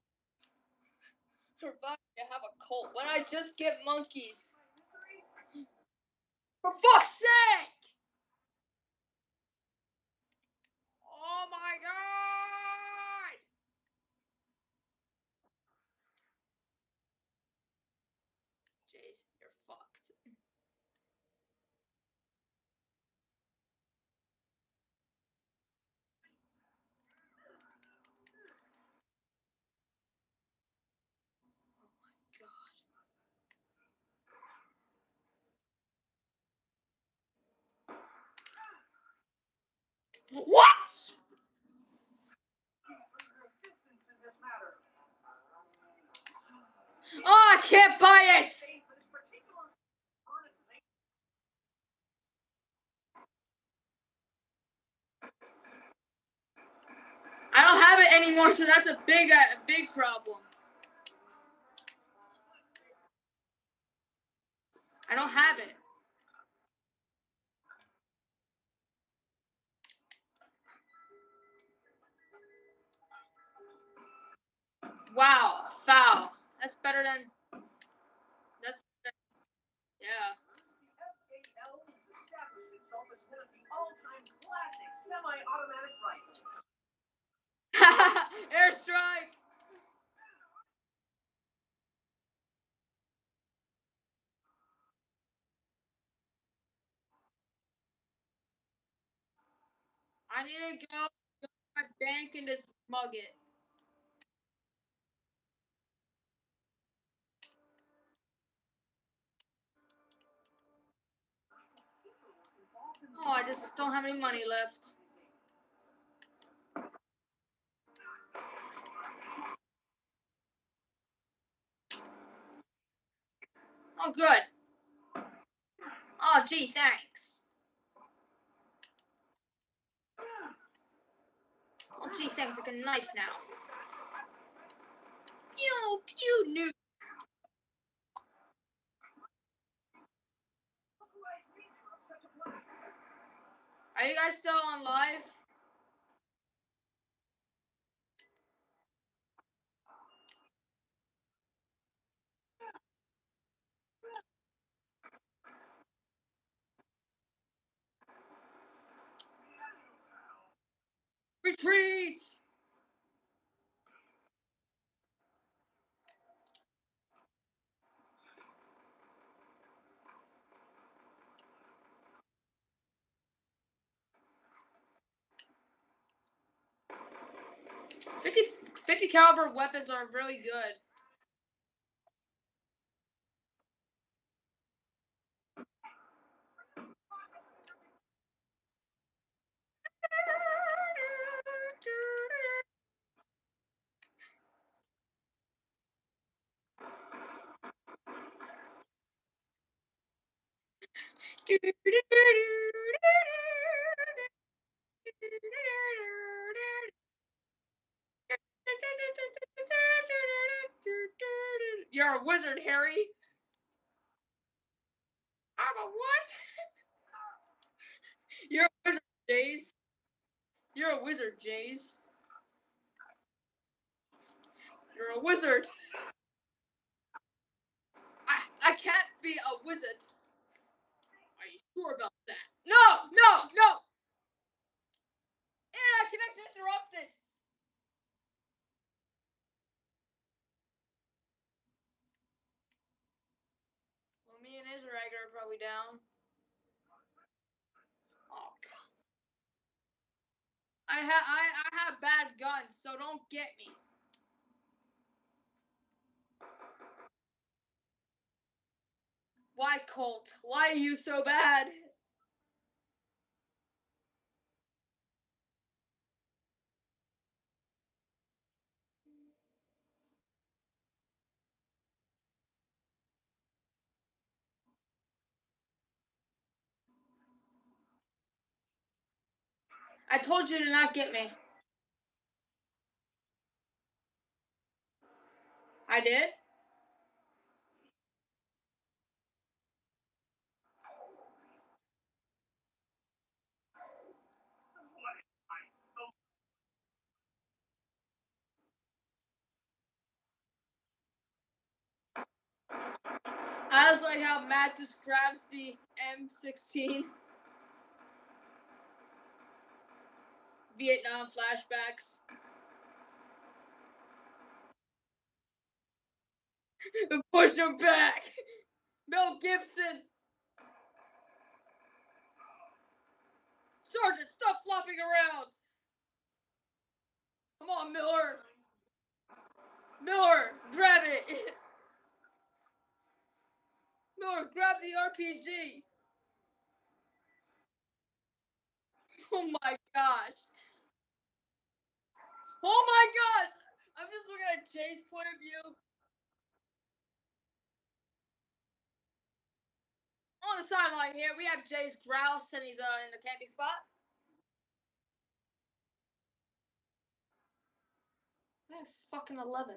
Revive me. I have a Colt. When I just get monkeys. For fuck's sake! Oh my god! Jeez, you're fucked. What? Oh, I can't buy it! I don't have it anymore, so that's a big, uh, big problem. I don't have it. Wow, foul. That's better than. That's better. Yeah. Airstrike. I need to go to my bank and just mug it. Oh, I just don't have any money left. Oh, good. Oh, gee, thanks. Oh, gee, thanks. Like a knife now. Pew, pew, new. Are you guys still on live? Retreat! fifty, fifty caliber weapons are really good. You're a wizard, Harry. I'm a what? You're a wizard, Jays. You're a wizard, Jays. You're a wizard. I I can't be a wizard. Are you sure about that? No, no, no! Internet connection interrupted. Well, me and Israel are probably down. Oh, God. I have I, I have bad guns, so don't get me. Why, Colt? Why are you so bad? I told you to not get me. I did? I also like how Matt just grabs the M sixteen. Vietnam flashbacks. Push him back! Mel Gibson! Sergeant, stop flopping around! Come on, Miller! Miller, grab it! Miller, grab the R P G! Oh my gosh! Oh my gosh! I'm just looking at Jay's point of view. On the timeline here, we have Jay's grouse and he's uh, in the camping spot. I have fucking eleven.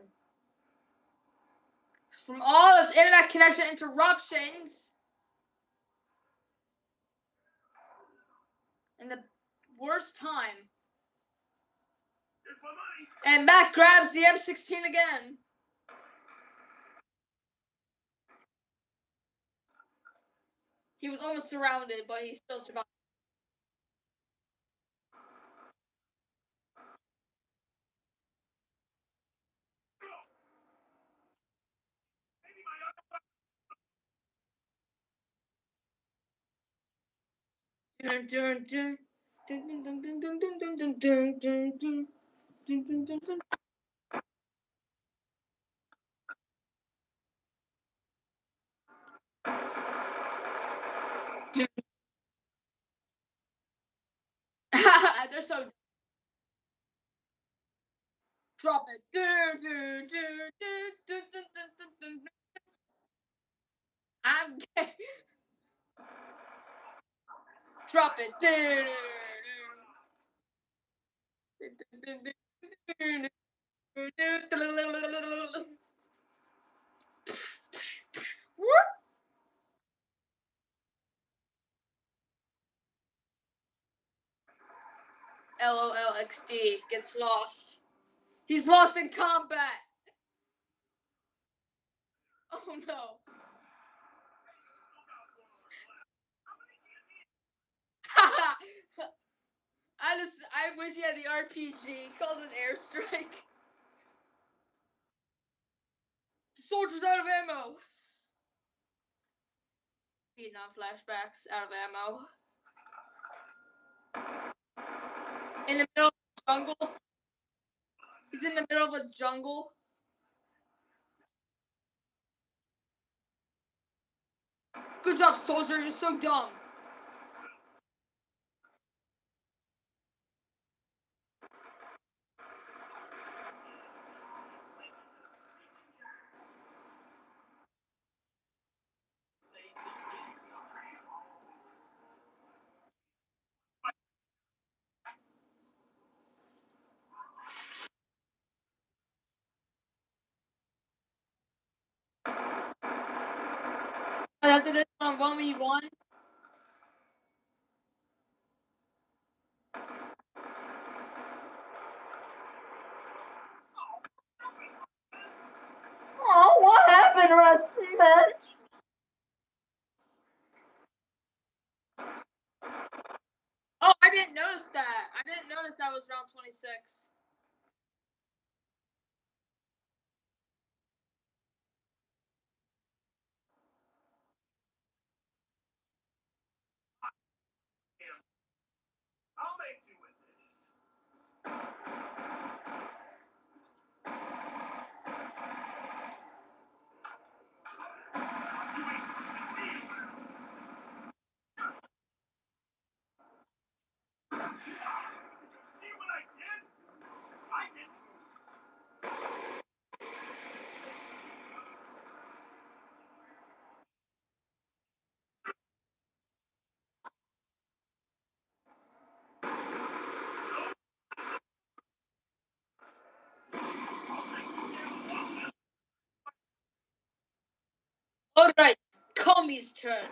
From all its internet connection interruptions in the worst time. And Matt grabs the M sixteen again. He was almost surrounded, but he still survived. Dun, dun, dun. Dun, dun, dun, dun, dun, dun, dun, dun, dun, dun, dun. Dun, dun, dun, dun. They're so. Drop it. Dun, dun, dun, dun, dun, dun, dun, dun, dun. I'm gay. Drop it. Dun, dun, dun, dun, dun, dun, dun, dun. Whoop. LOL X D gets lost. He's lost in combat. Oh no. I just I wish he had the R P G. He calls it airstrike. Soldiers out of ammo. Vietnam flashbacks out of ammo. In the middle of the jungle. He's in the middle of a jungle. Good job, soldier. You're so dumb. After this one, one v one. Oh, what happened, Rusty, man? Oh, I didn't notice that. I didn't notice that was round twenty-six. I'll make you with this. See what I did? I did. All right, Comey's turn.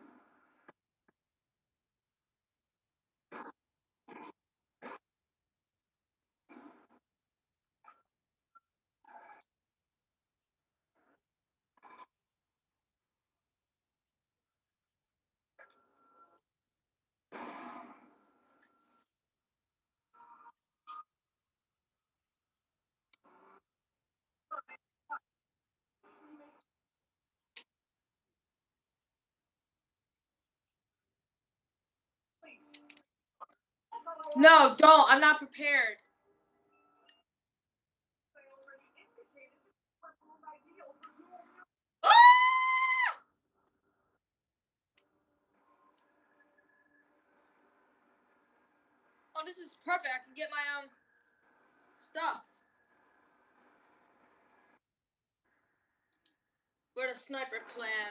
No, don't. I'm not prepared. Ah! Oh, this is perfect. I can get my own stuff. We're the Sniper Clan.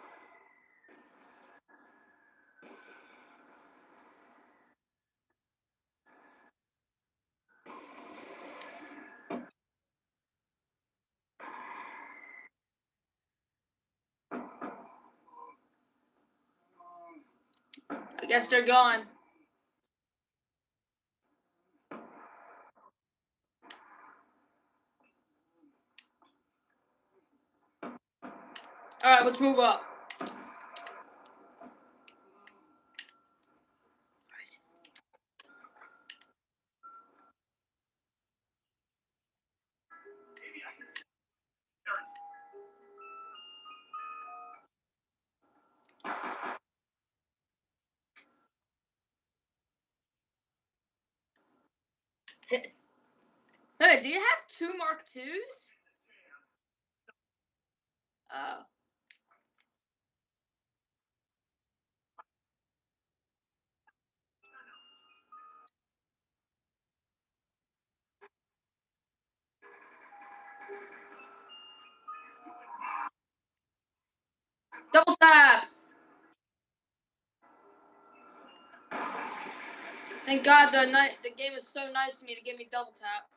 I guess they're gone. All right, let's move up. Maybe I should. Hey, do you have two Mark twos? Uh, double tap. Thank God the night the game is so nice to me to give me double tap.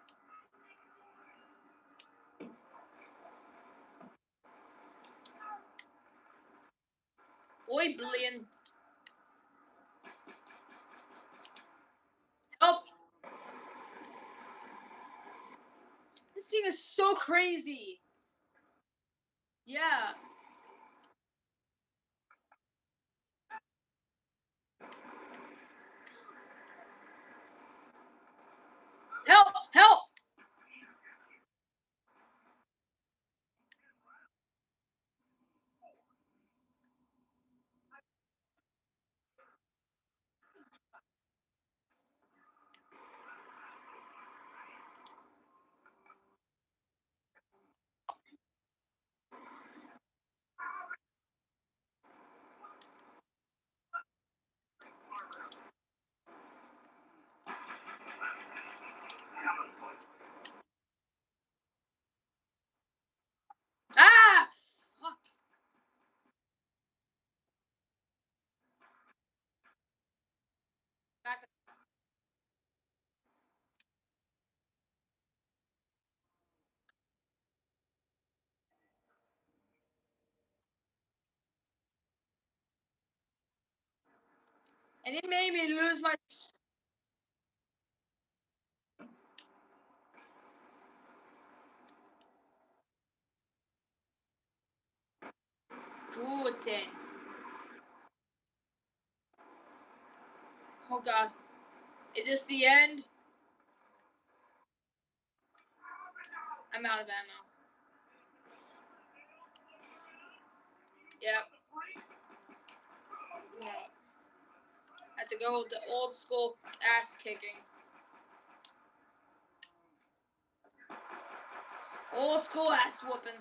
Boy, Billion. Help! This thing is so crazy. Yeah. Help! Help! And it made me lose my. Guten. Oh god. Is this the end? I'm out of ammo. Yep. Yeah. I have to go with the old school ass kicking. Old school ass whooping.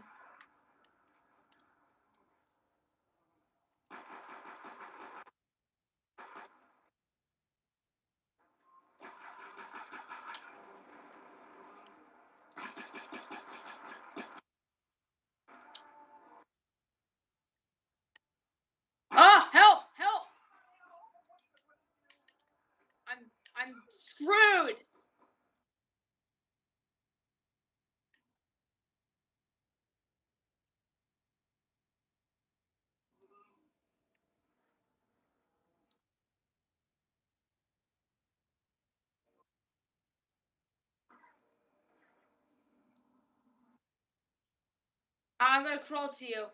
Ah, help! Help! I'm I'm screwed. I'm gonna crawl to you.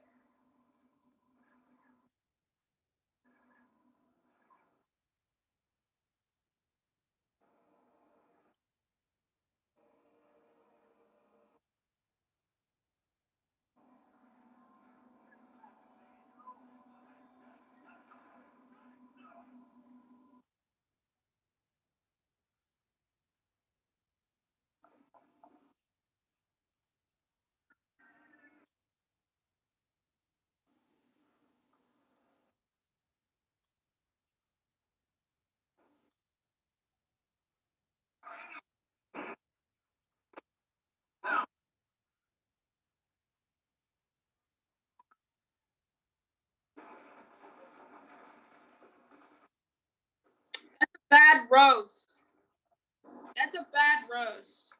Bad roast. That's a bad roast.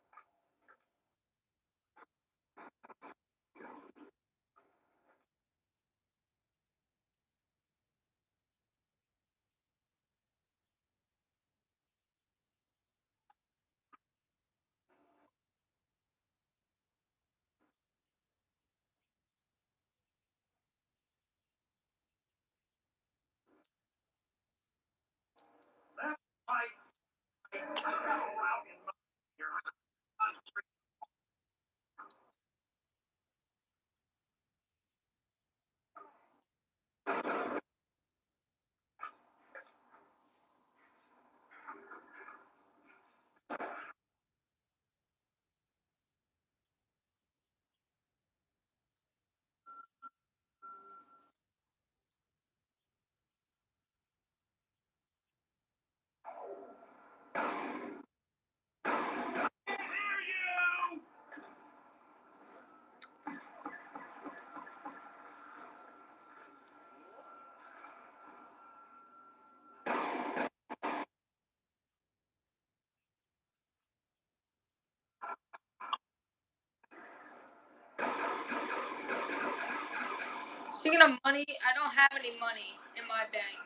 Speaking of money, I don't have any money in my bank.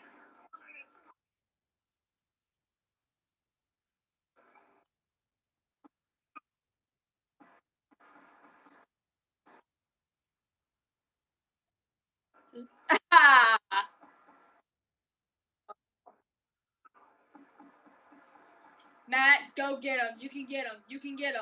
Matt, go get him. You can get him. You can get him.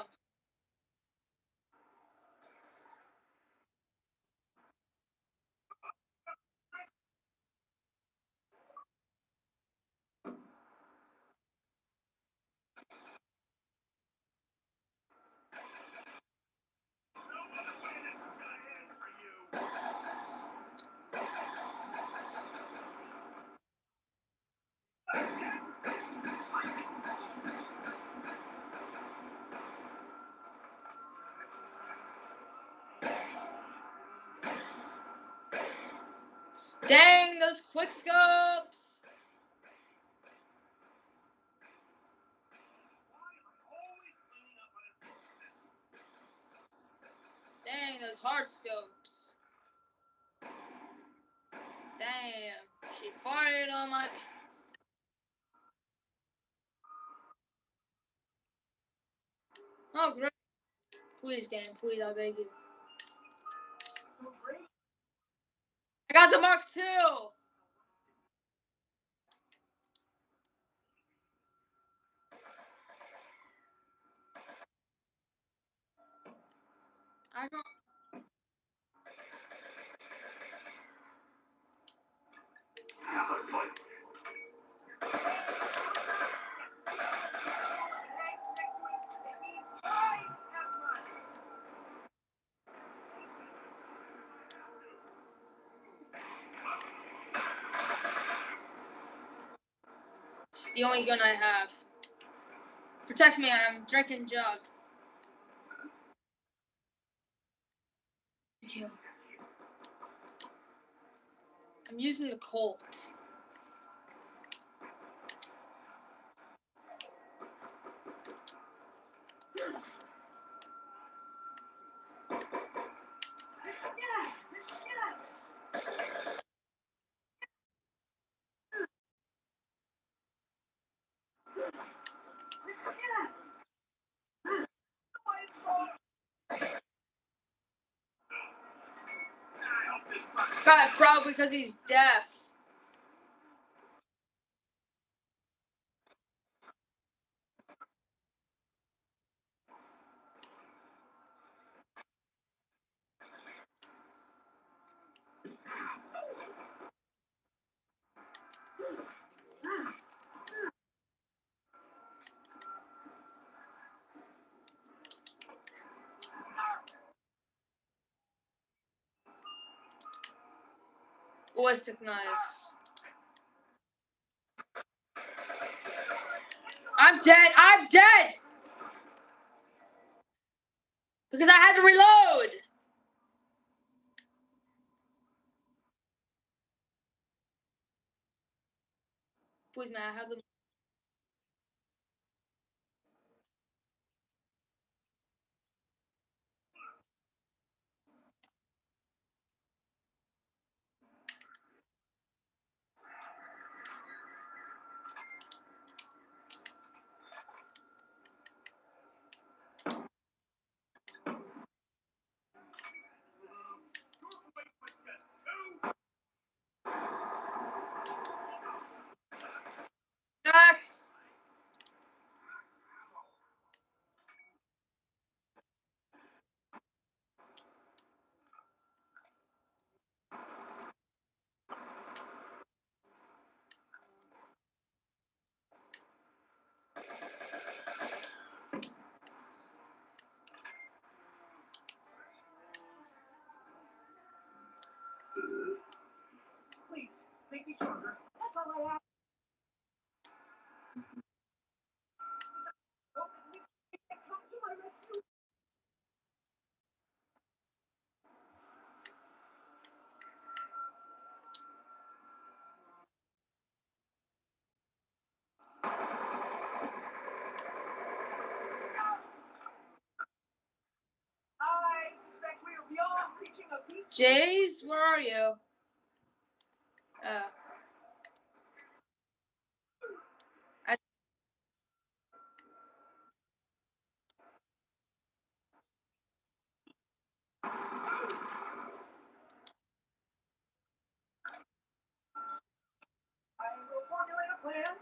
Dang, those quick scopes. Dang, those hard scopes. Damn, she farted on my. Oh, great. Please, game. Please, I beg you. I got the Mark two. I don't. It's the only gun I have. Protect me, I'm drinking jug. Thank you. I'm using the Colt. God, probably because he's deaf. Ballistic knives. I'm dead. I'm dead. Because I had to reload. Please, man, I have the. Next. Please, make me stronger. That's all I ask. Oh, please, come to my rescue. I suspect we are beyond reaching a peace. Jays, where are you? Uh. I, I will formulate a plan.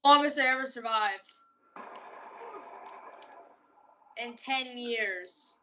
Longest I ever survived. In ten years.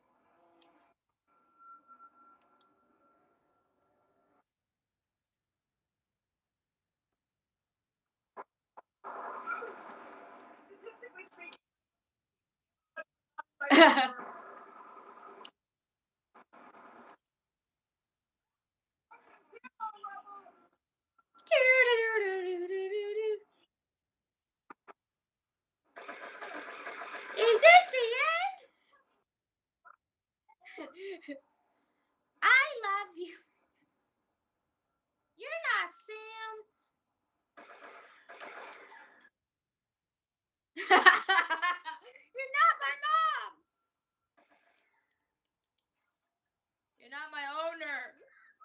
Is this the end? I love you. You're not Sam. You're not my mom. You're not my owner.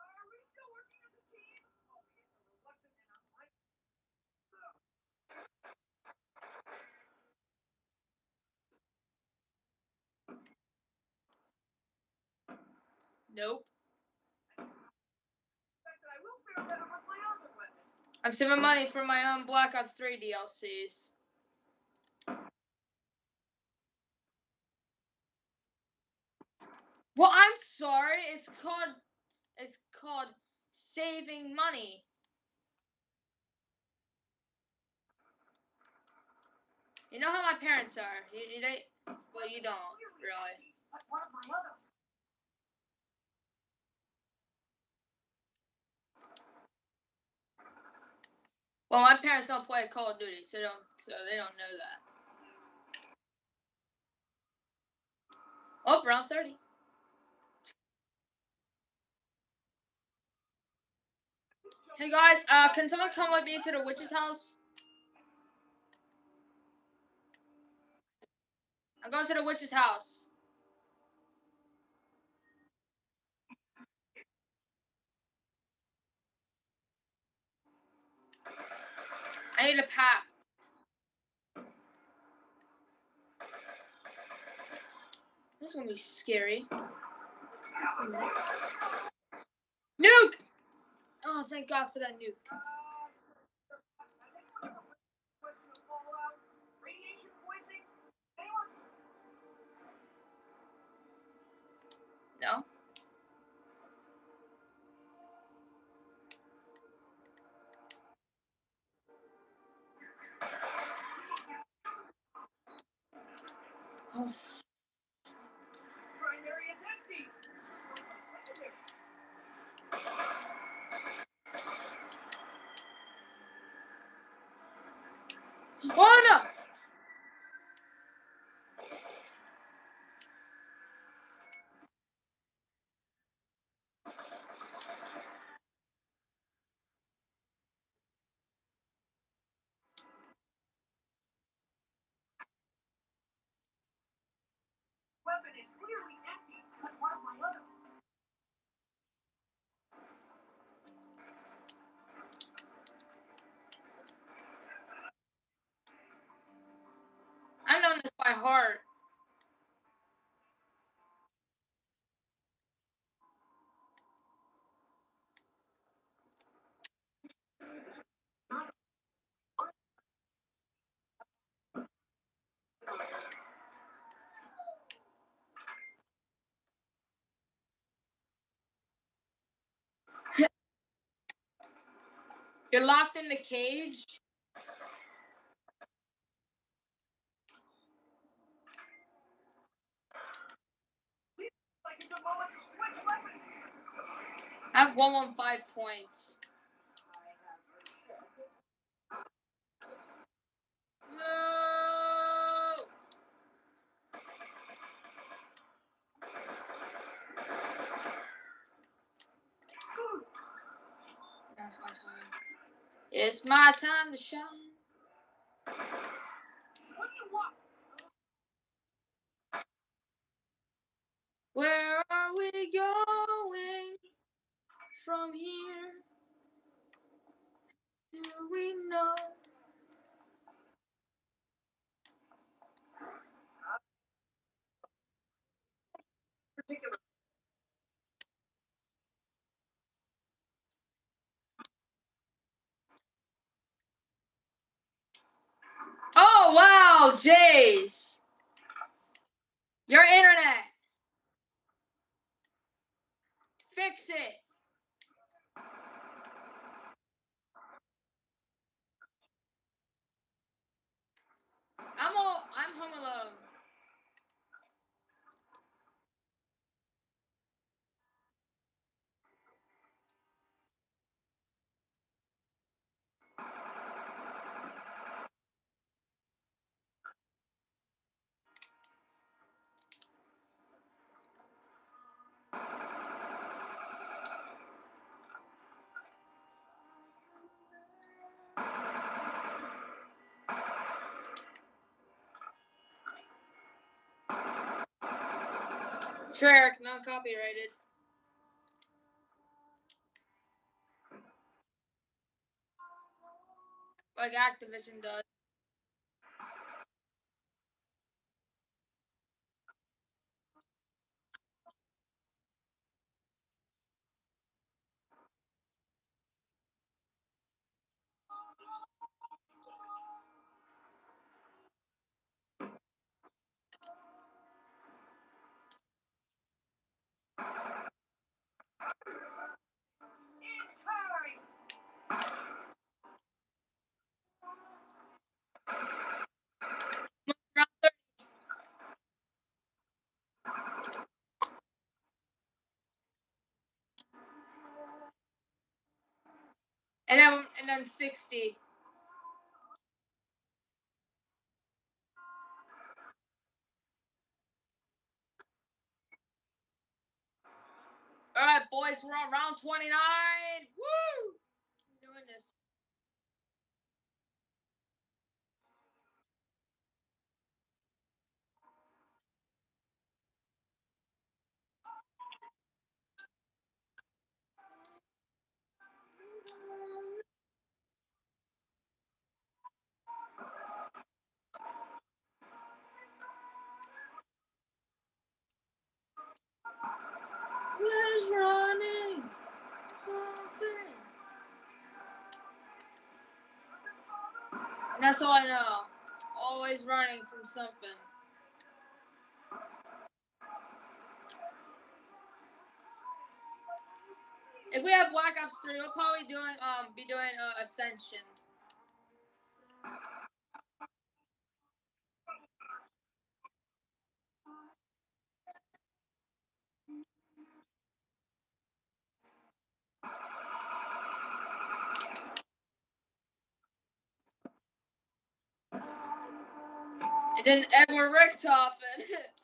Nope. I'm saving money for my own Black Ops three D L Cs. Well, I'm sorry. It's called it's called saving money. You know how my parents are. You, you they, well, you don't really. Well, my parents don't play Call of Duty, so don't so they don't know that. Oh, round thirty. Hey guys, uh, can someone come with me to the witch's house? I'm going to the witch's house. I need a pap. This is gonna be scary. Nuke! Oh, thank God for that nuke. No? Oh, Primary is empty. oh no! Weapon is clearly empty, but one of my other. I know this by heart. You're locked in the cage. Like it's a moment to switch weapons. I have one one five points. No! That's my time. It's my time to shine. What do you want? Where are we going from here? Do we know? Particular. Oh, jeez. Your internet. Fix it. I'm all, I'm home alone. Sure, not copyrighted. Like Activision does. It's time. Round thirty. And then and then sixty. All right, boys, we're on round twenty-nine. Woo! I'm doing this. Who's running? Something. And that's all I know. Always running from something. If we have Black Ops three, we'll probably doing um be doing uh, Ascension. And then Edward Richtofen.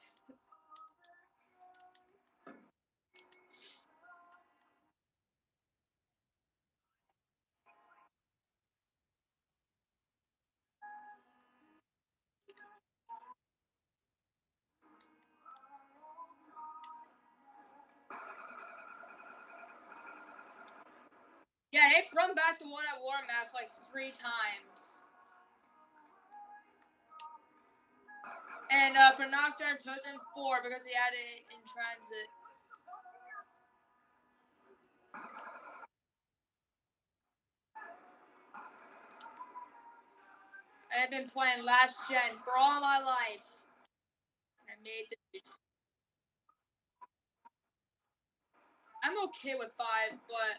Yeah, they run back to World at War maps like three times. And uh, for Nocturne, Totem four because he had it in transit. And I've been playing last gen for all my life. And I made the. I'm okay with five, but.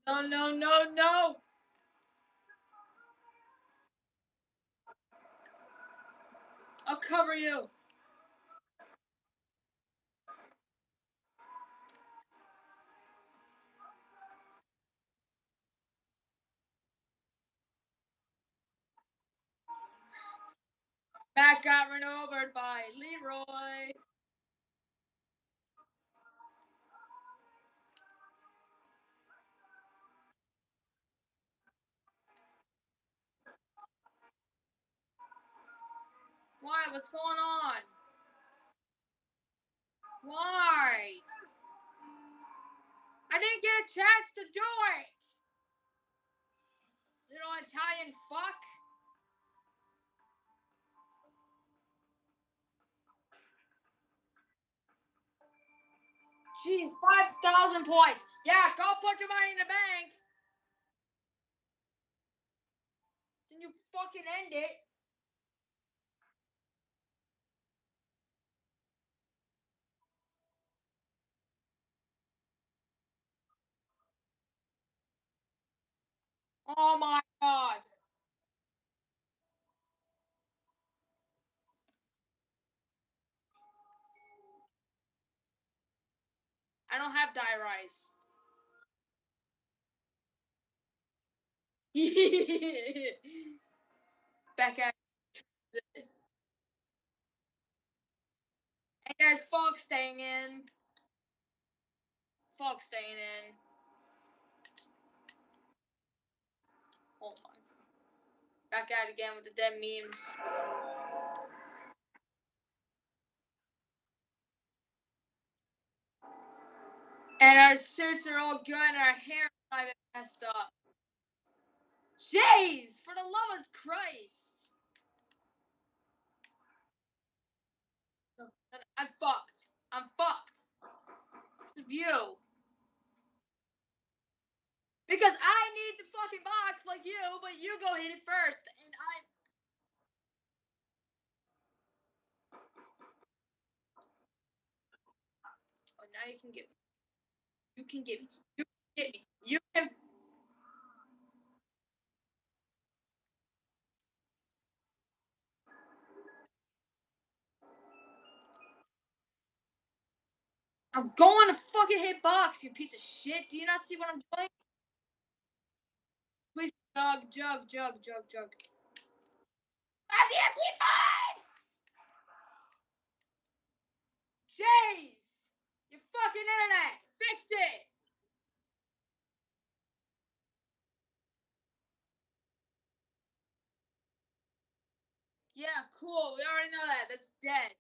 No, no, no, no. I'll cover you. That got run over by Leroy. Why? What's going on? Why? I didn't get a chance to do it. Little Italian fuck. Jeez, five thousand points. Yeah, go put your money in the bank. Then you fucking end it. Oh my god. I don't have dye rice. Becca. And there's Fox staying in. Fox staying in. Oh my god. Back at it again with the dead memes. And our suits are all good and our hair is not even messed up. Jeez! For the love of Christ! I'm fucked. I'm fucked. It's of you. Because I need the fucking box like you, but you go hit it first, and I. Oh, now you can get me. You can get me. You can get me. You can. I'm going to fucking hit box, you piece of shit. Do you not see what I'm doing? Please, jug, jug, jug, jug, jug. Grab the M P five! Jeez! Your fucking internet! Fix it! Yeah, cool. We already know that. That's dead.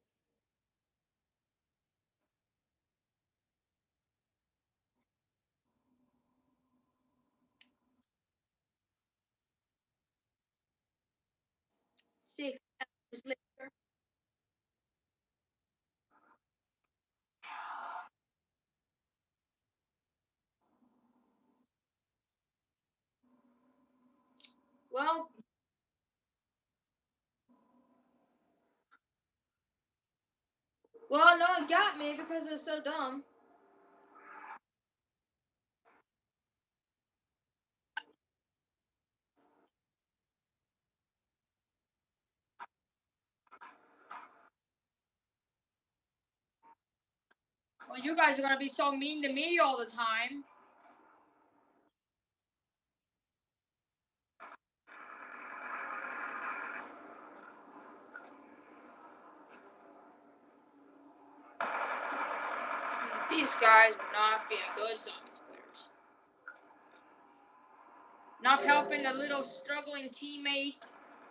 Six hours later. Well, well, no one got me because they're so dumb. Well, you guys are gonna be so mean to me all the time. These guys are not being good zombies players. Not helping a little struggling teammate.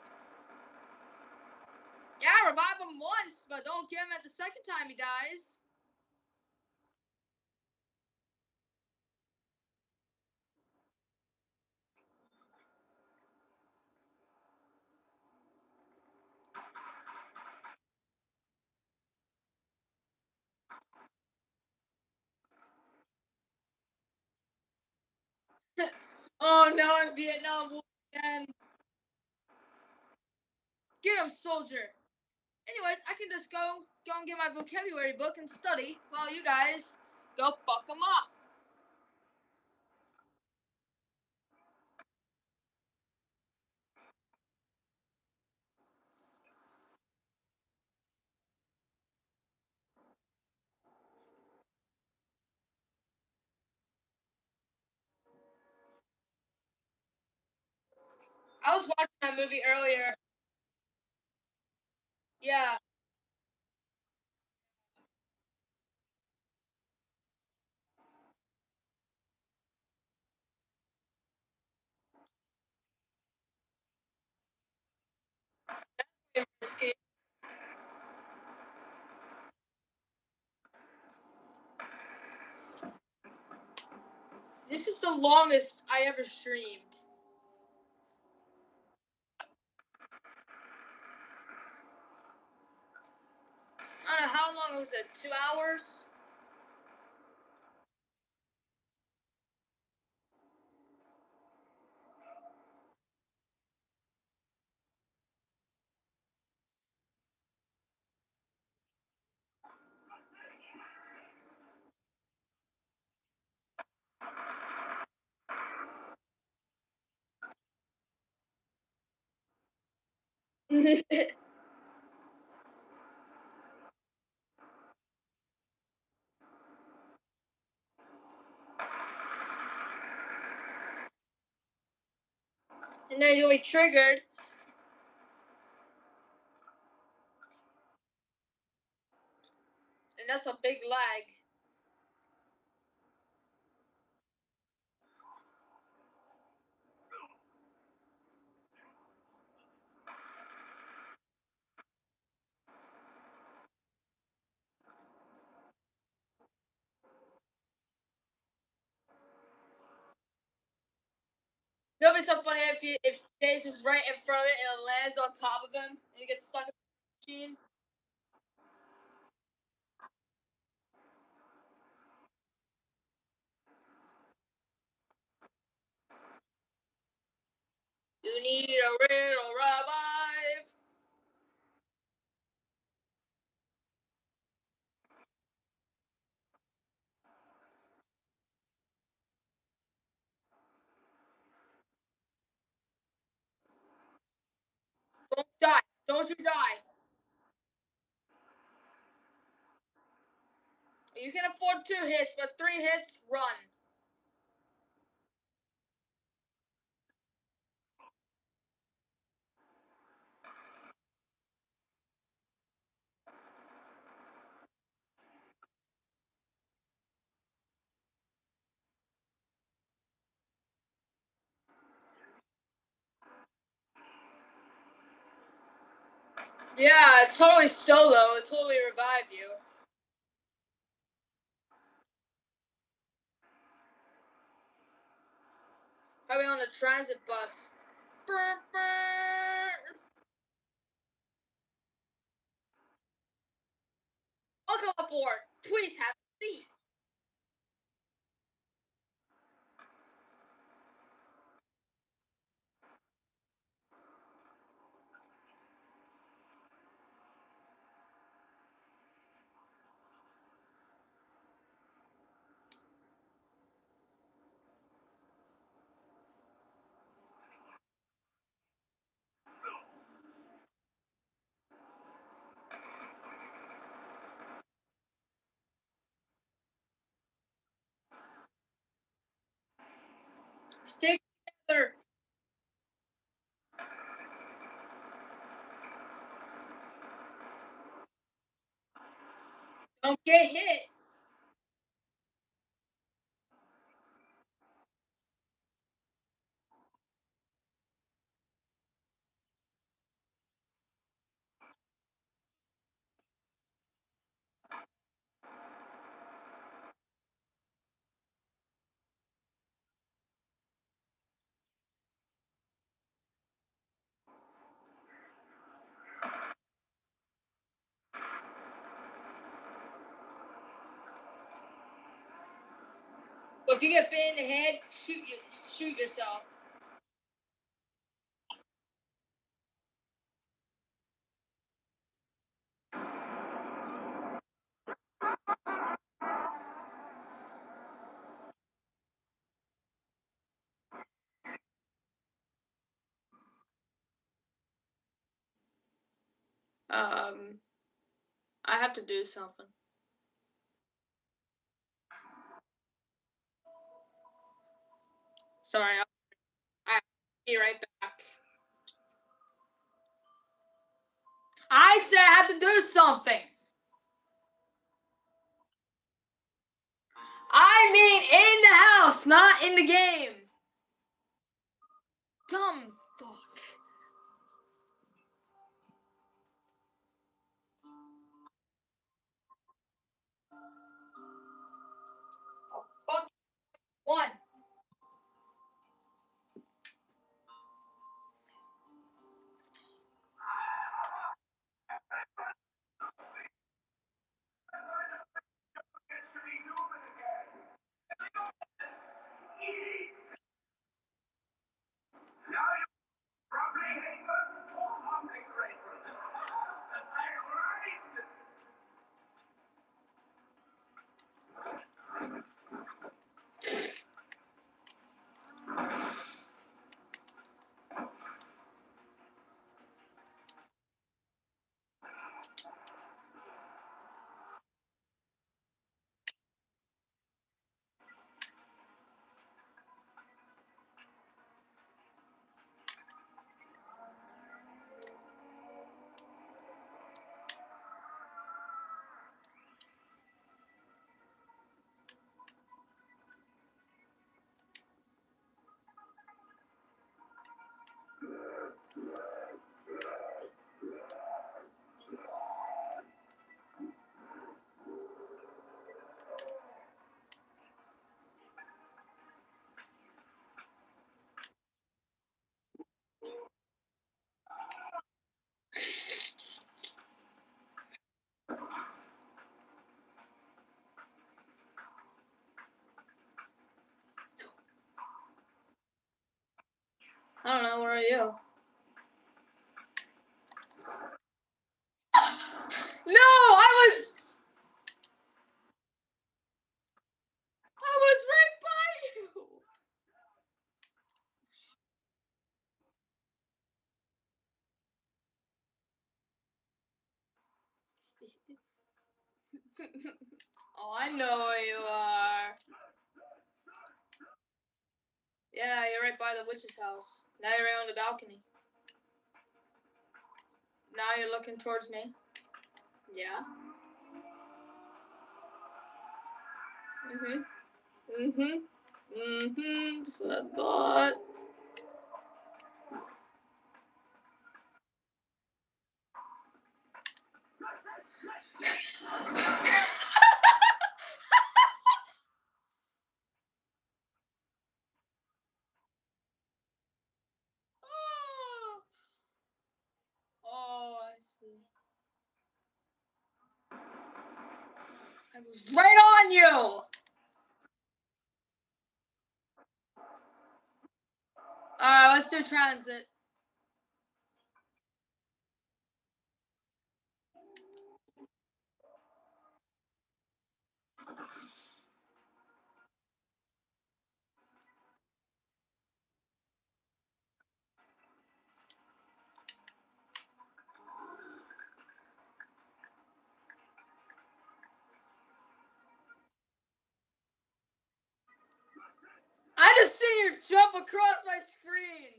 Yeah, revive him once, but don't kill him at the second time he dies. Oh no, in Vietnam War again. Get him, soldier. Anyways, I can just go go and get my vocabulary book and study while you guys go fuck them up. I was watching that movie earlier. Yeah. Risky. This is the longest I ever streamed. I don't know how long was it. Two hours. And then you triggered. And that's a big lag. It'll be so funny if you, if Jace is right in front of it and it lands on top of him and he gets stuck in the machine. You need a riddle revive. Don't die. Don't you die. You can afford two hits, but three hits, run. Yeah, it's totally solo. It totally revive you. Probably on the transit bus. Burr, burr. Welcome aboard. Please have a seat. Stick together. Don't get hit. But if you get bit in the head, shoot you, shoot yourself. Um, I have to do something. Sorry, I'll, I'll be right back. I said I have to do something. I mean in the house, not in the game. Dumb fuck. Oh, fuck. One. I don't know, where are you? No, I was I was right by you. Oh, I know where you are. Yeah, you're right by the witch's house. Now you're right on the balcony. Now you're looking towards me. Yeah. Mhm. Mhm. Mhm. That's what I thought. Oh. Oh, I see. I was right on you. Alright, let's do transit. I just seen you jump across my screen.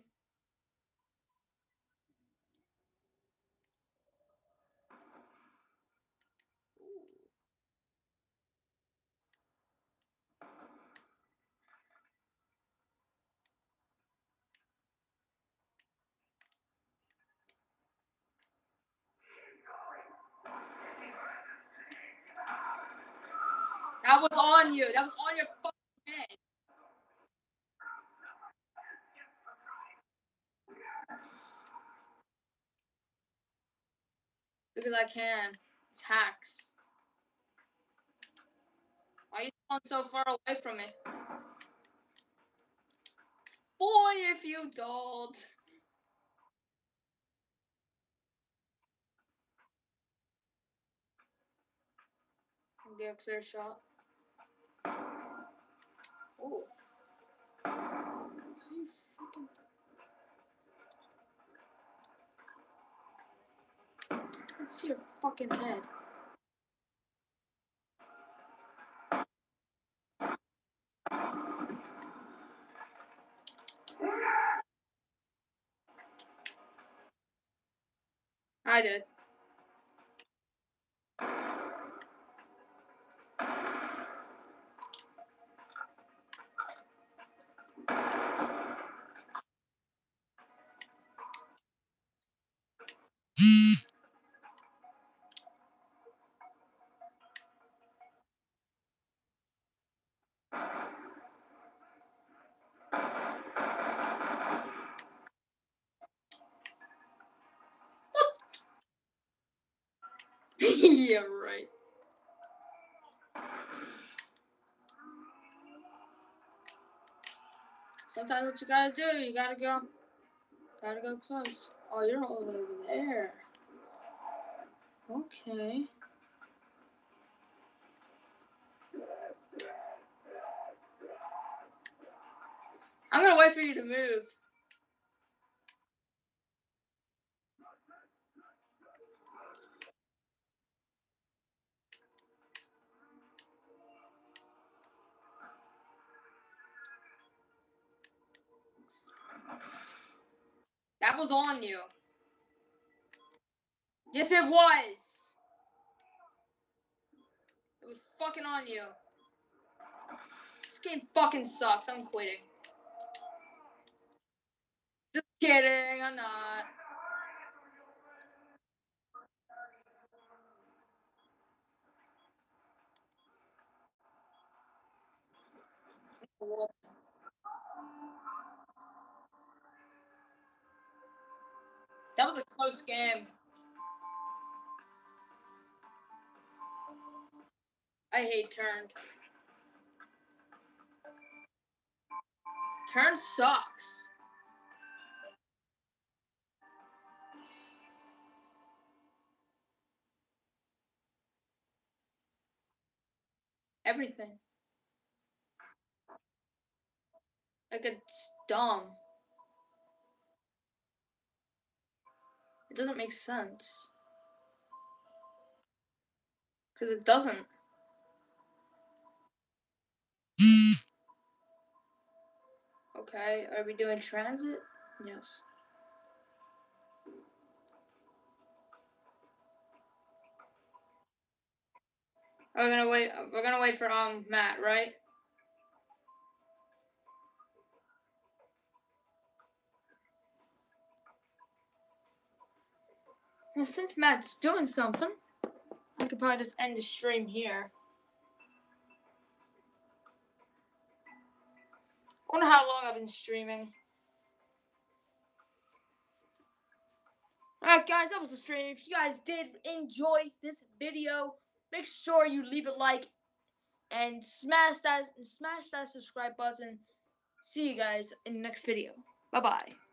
That was on you. That was on your fucking head. Because I can. It's hacks. Why are you falling so far away from me? Boy, if you don't. Get a clear shot. Oh. You fucking. Let's see your fucking head. I did. Yeah, right. Sometimes what you gotta do, you gotta go, gotta go close. Oh, you're all the way over there. Okay. I'm gonna wait for you to move. That was on you. Yes, it was. It was fucking on you. This game fucking sucks. I'm quitting. Just kidding. I'm not. That was a close game. I hate Turn. Turn sucks. Everything. Like, it's dumb. It doesn't make sense. Because it doesn't. Okay, are we doing transit? Yes. We're gonna wait. We're gonna wait for um Matt, right? Well, since Matt's doing something, I could probably just end the stream here. I wonder how long I've been streaming. Alright guys, that was the stream. If you guys did enjoy this video, make sure you leave a like and smash that and smash that subscribe button. See you guys in the next video. Bye bye.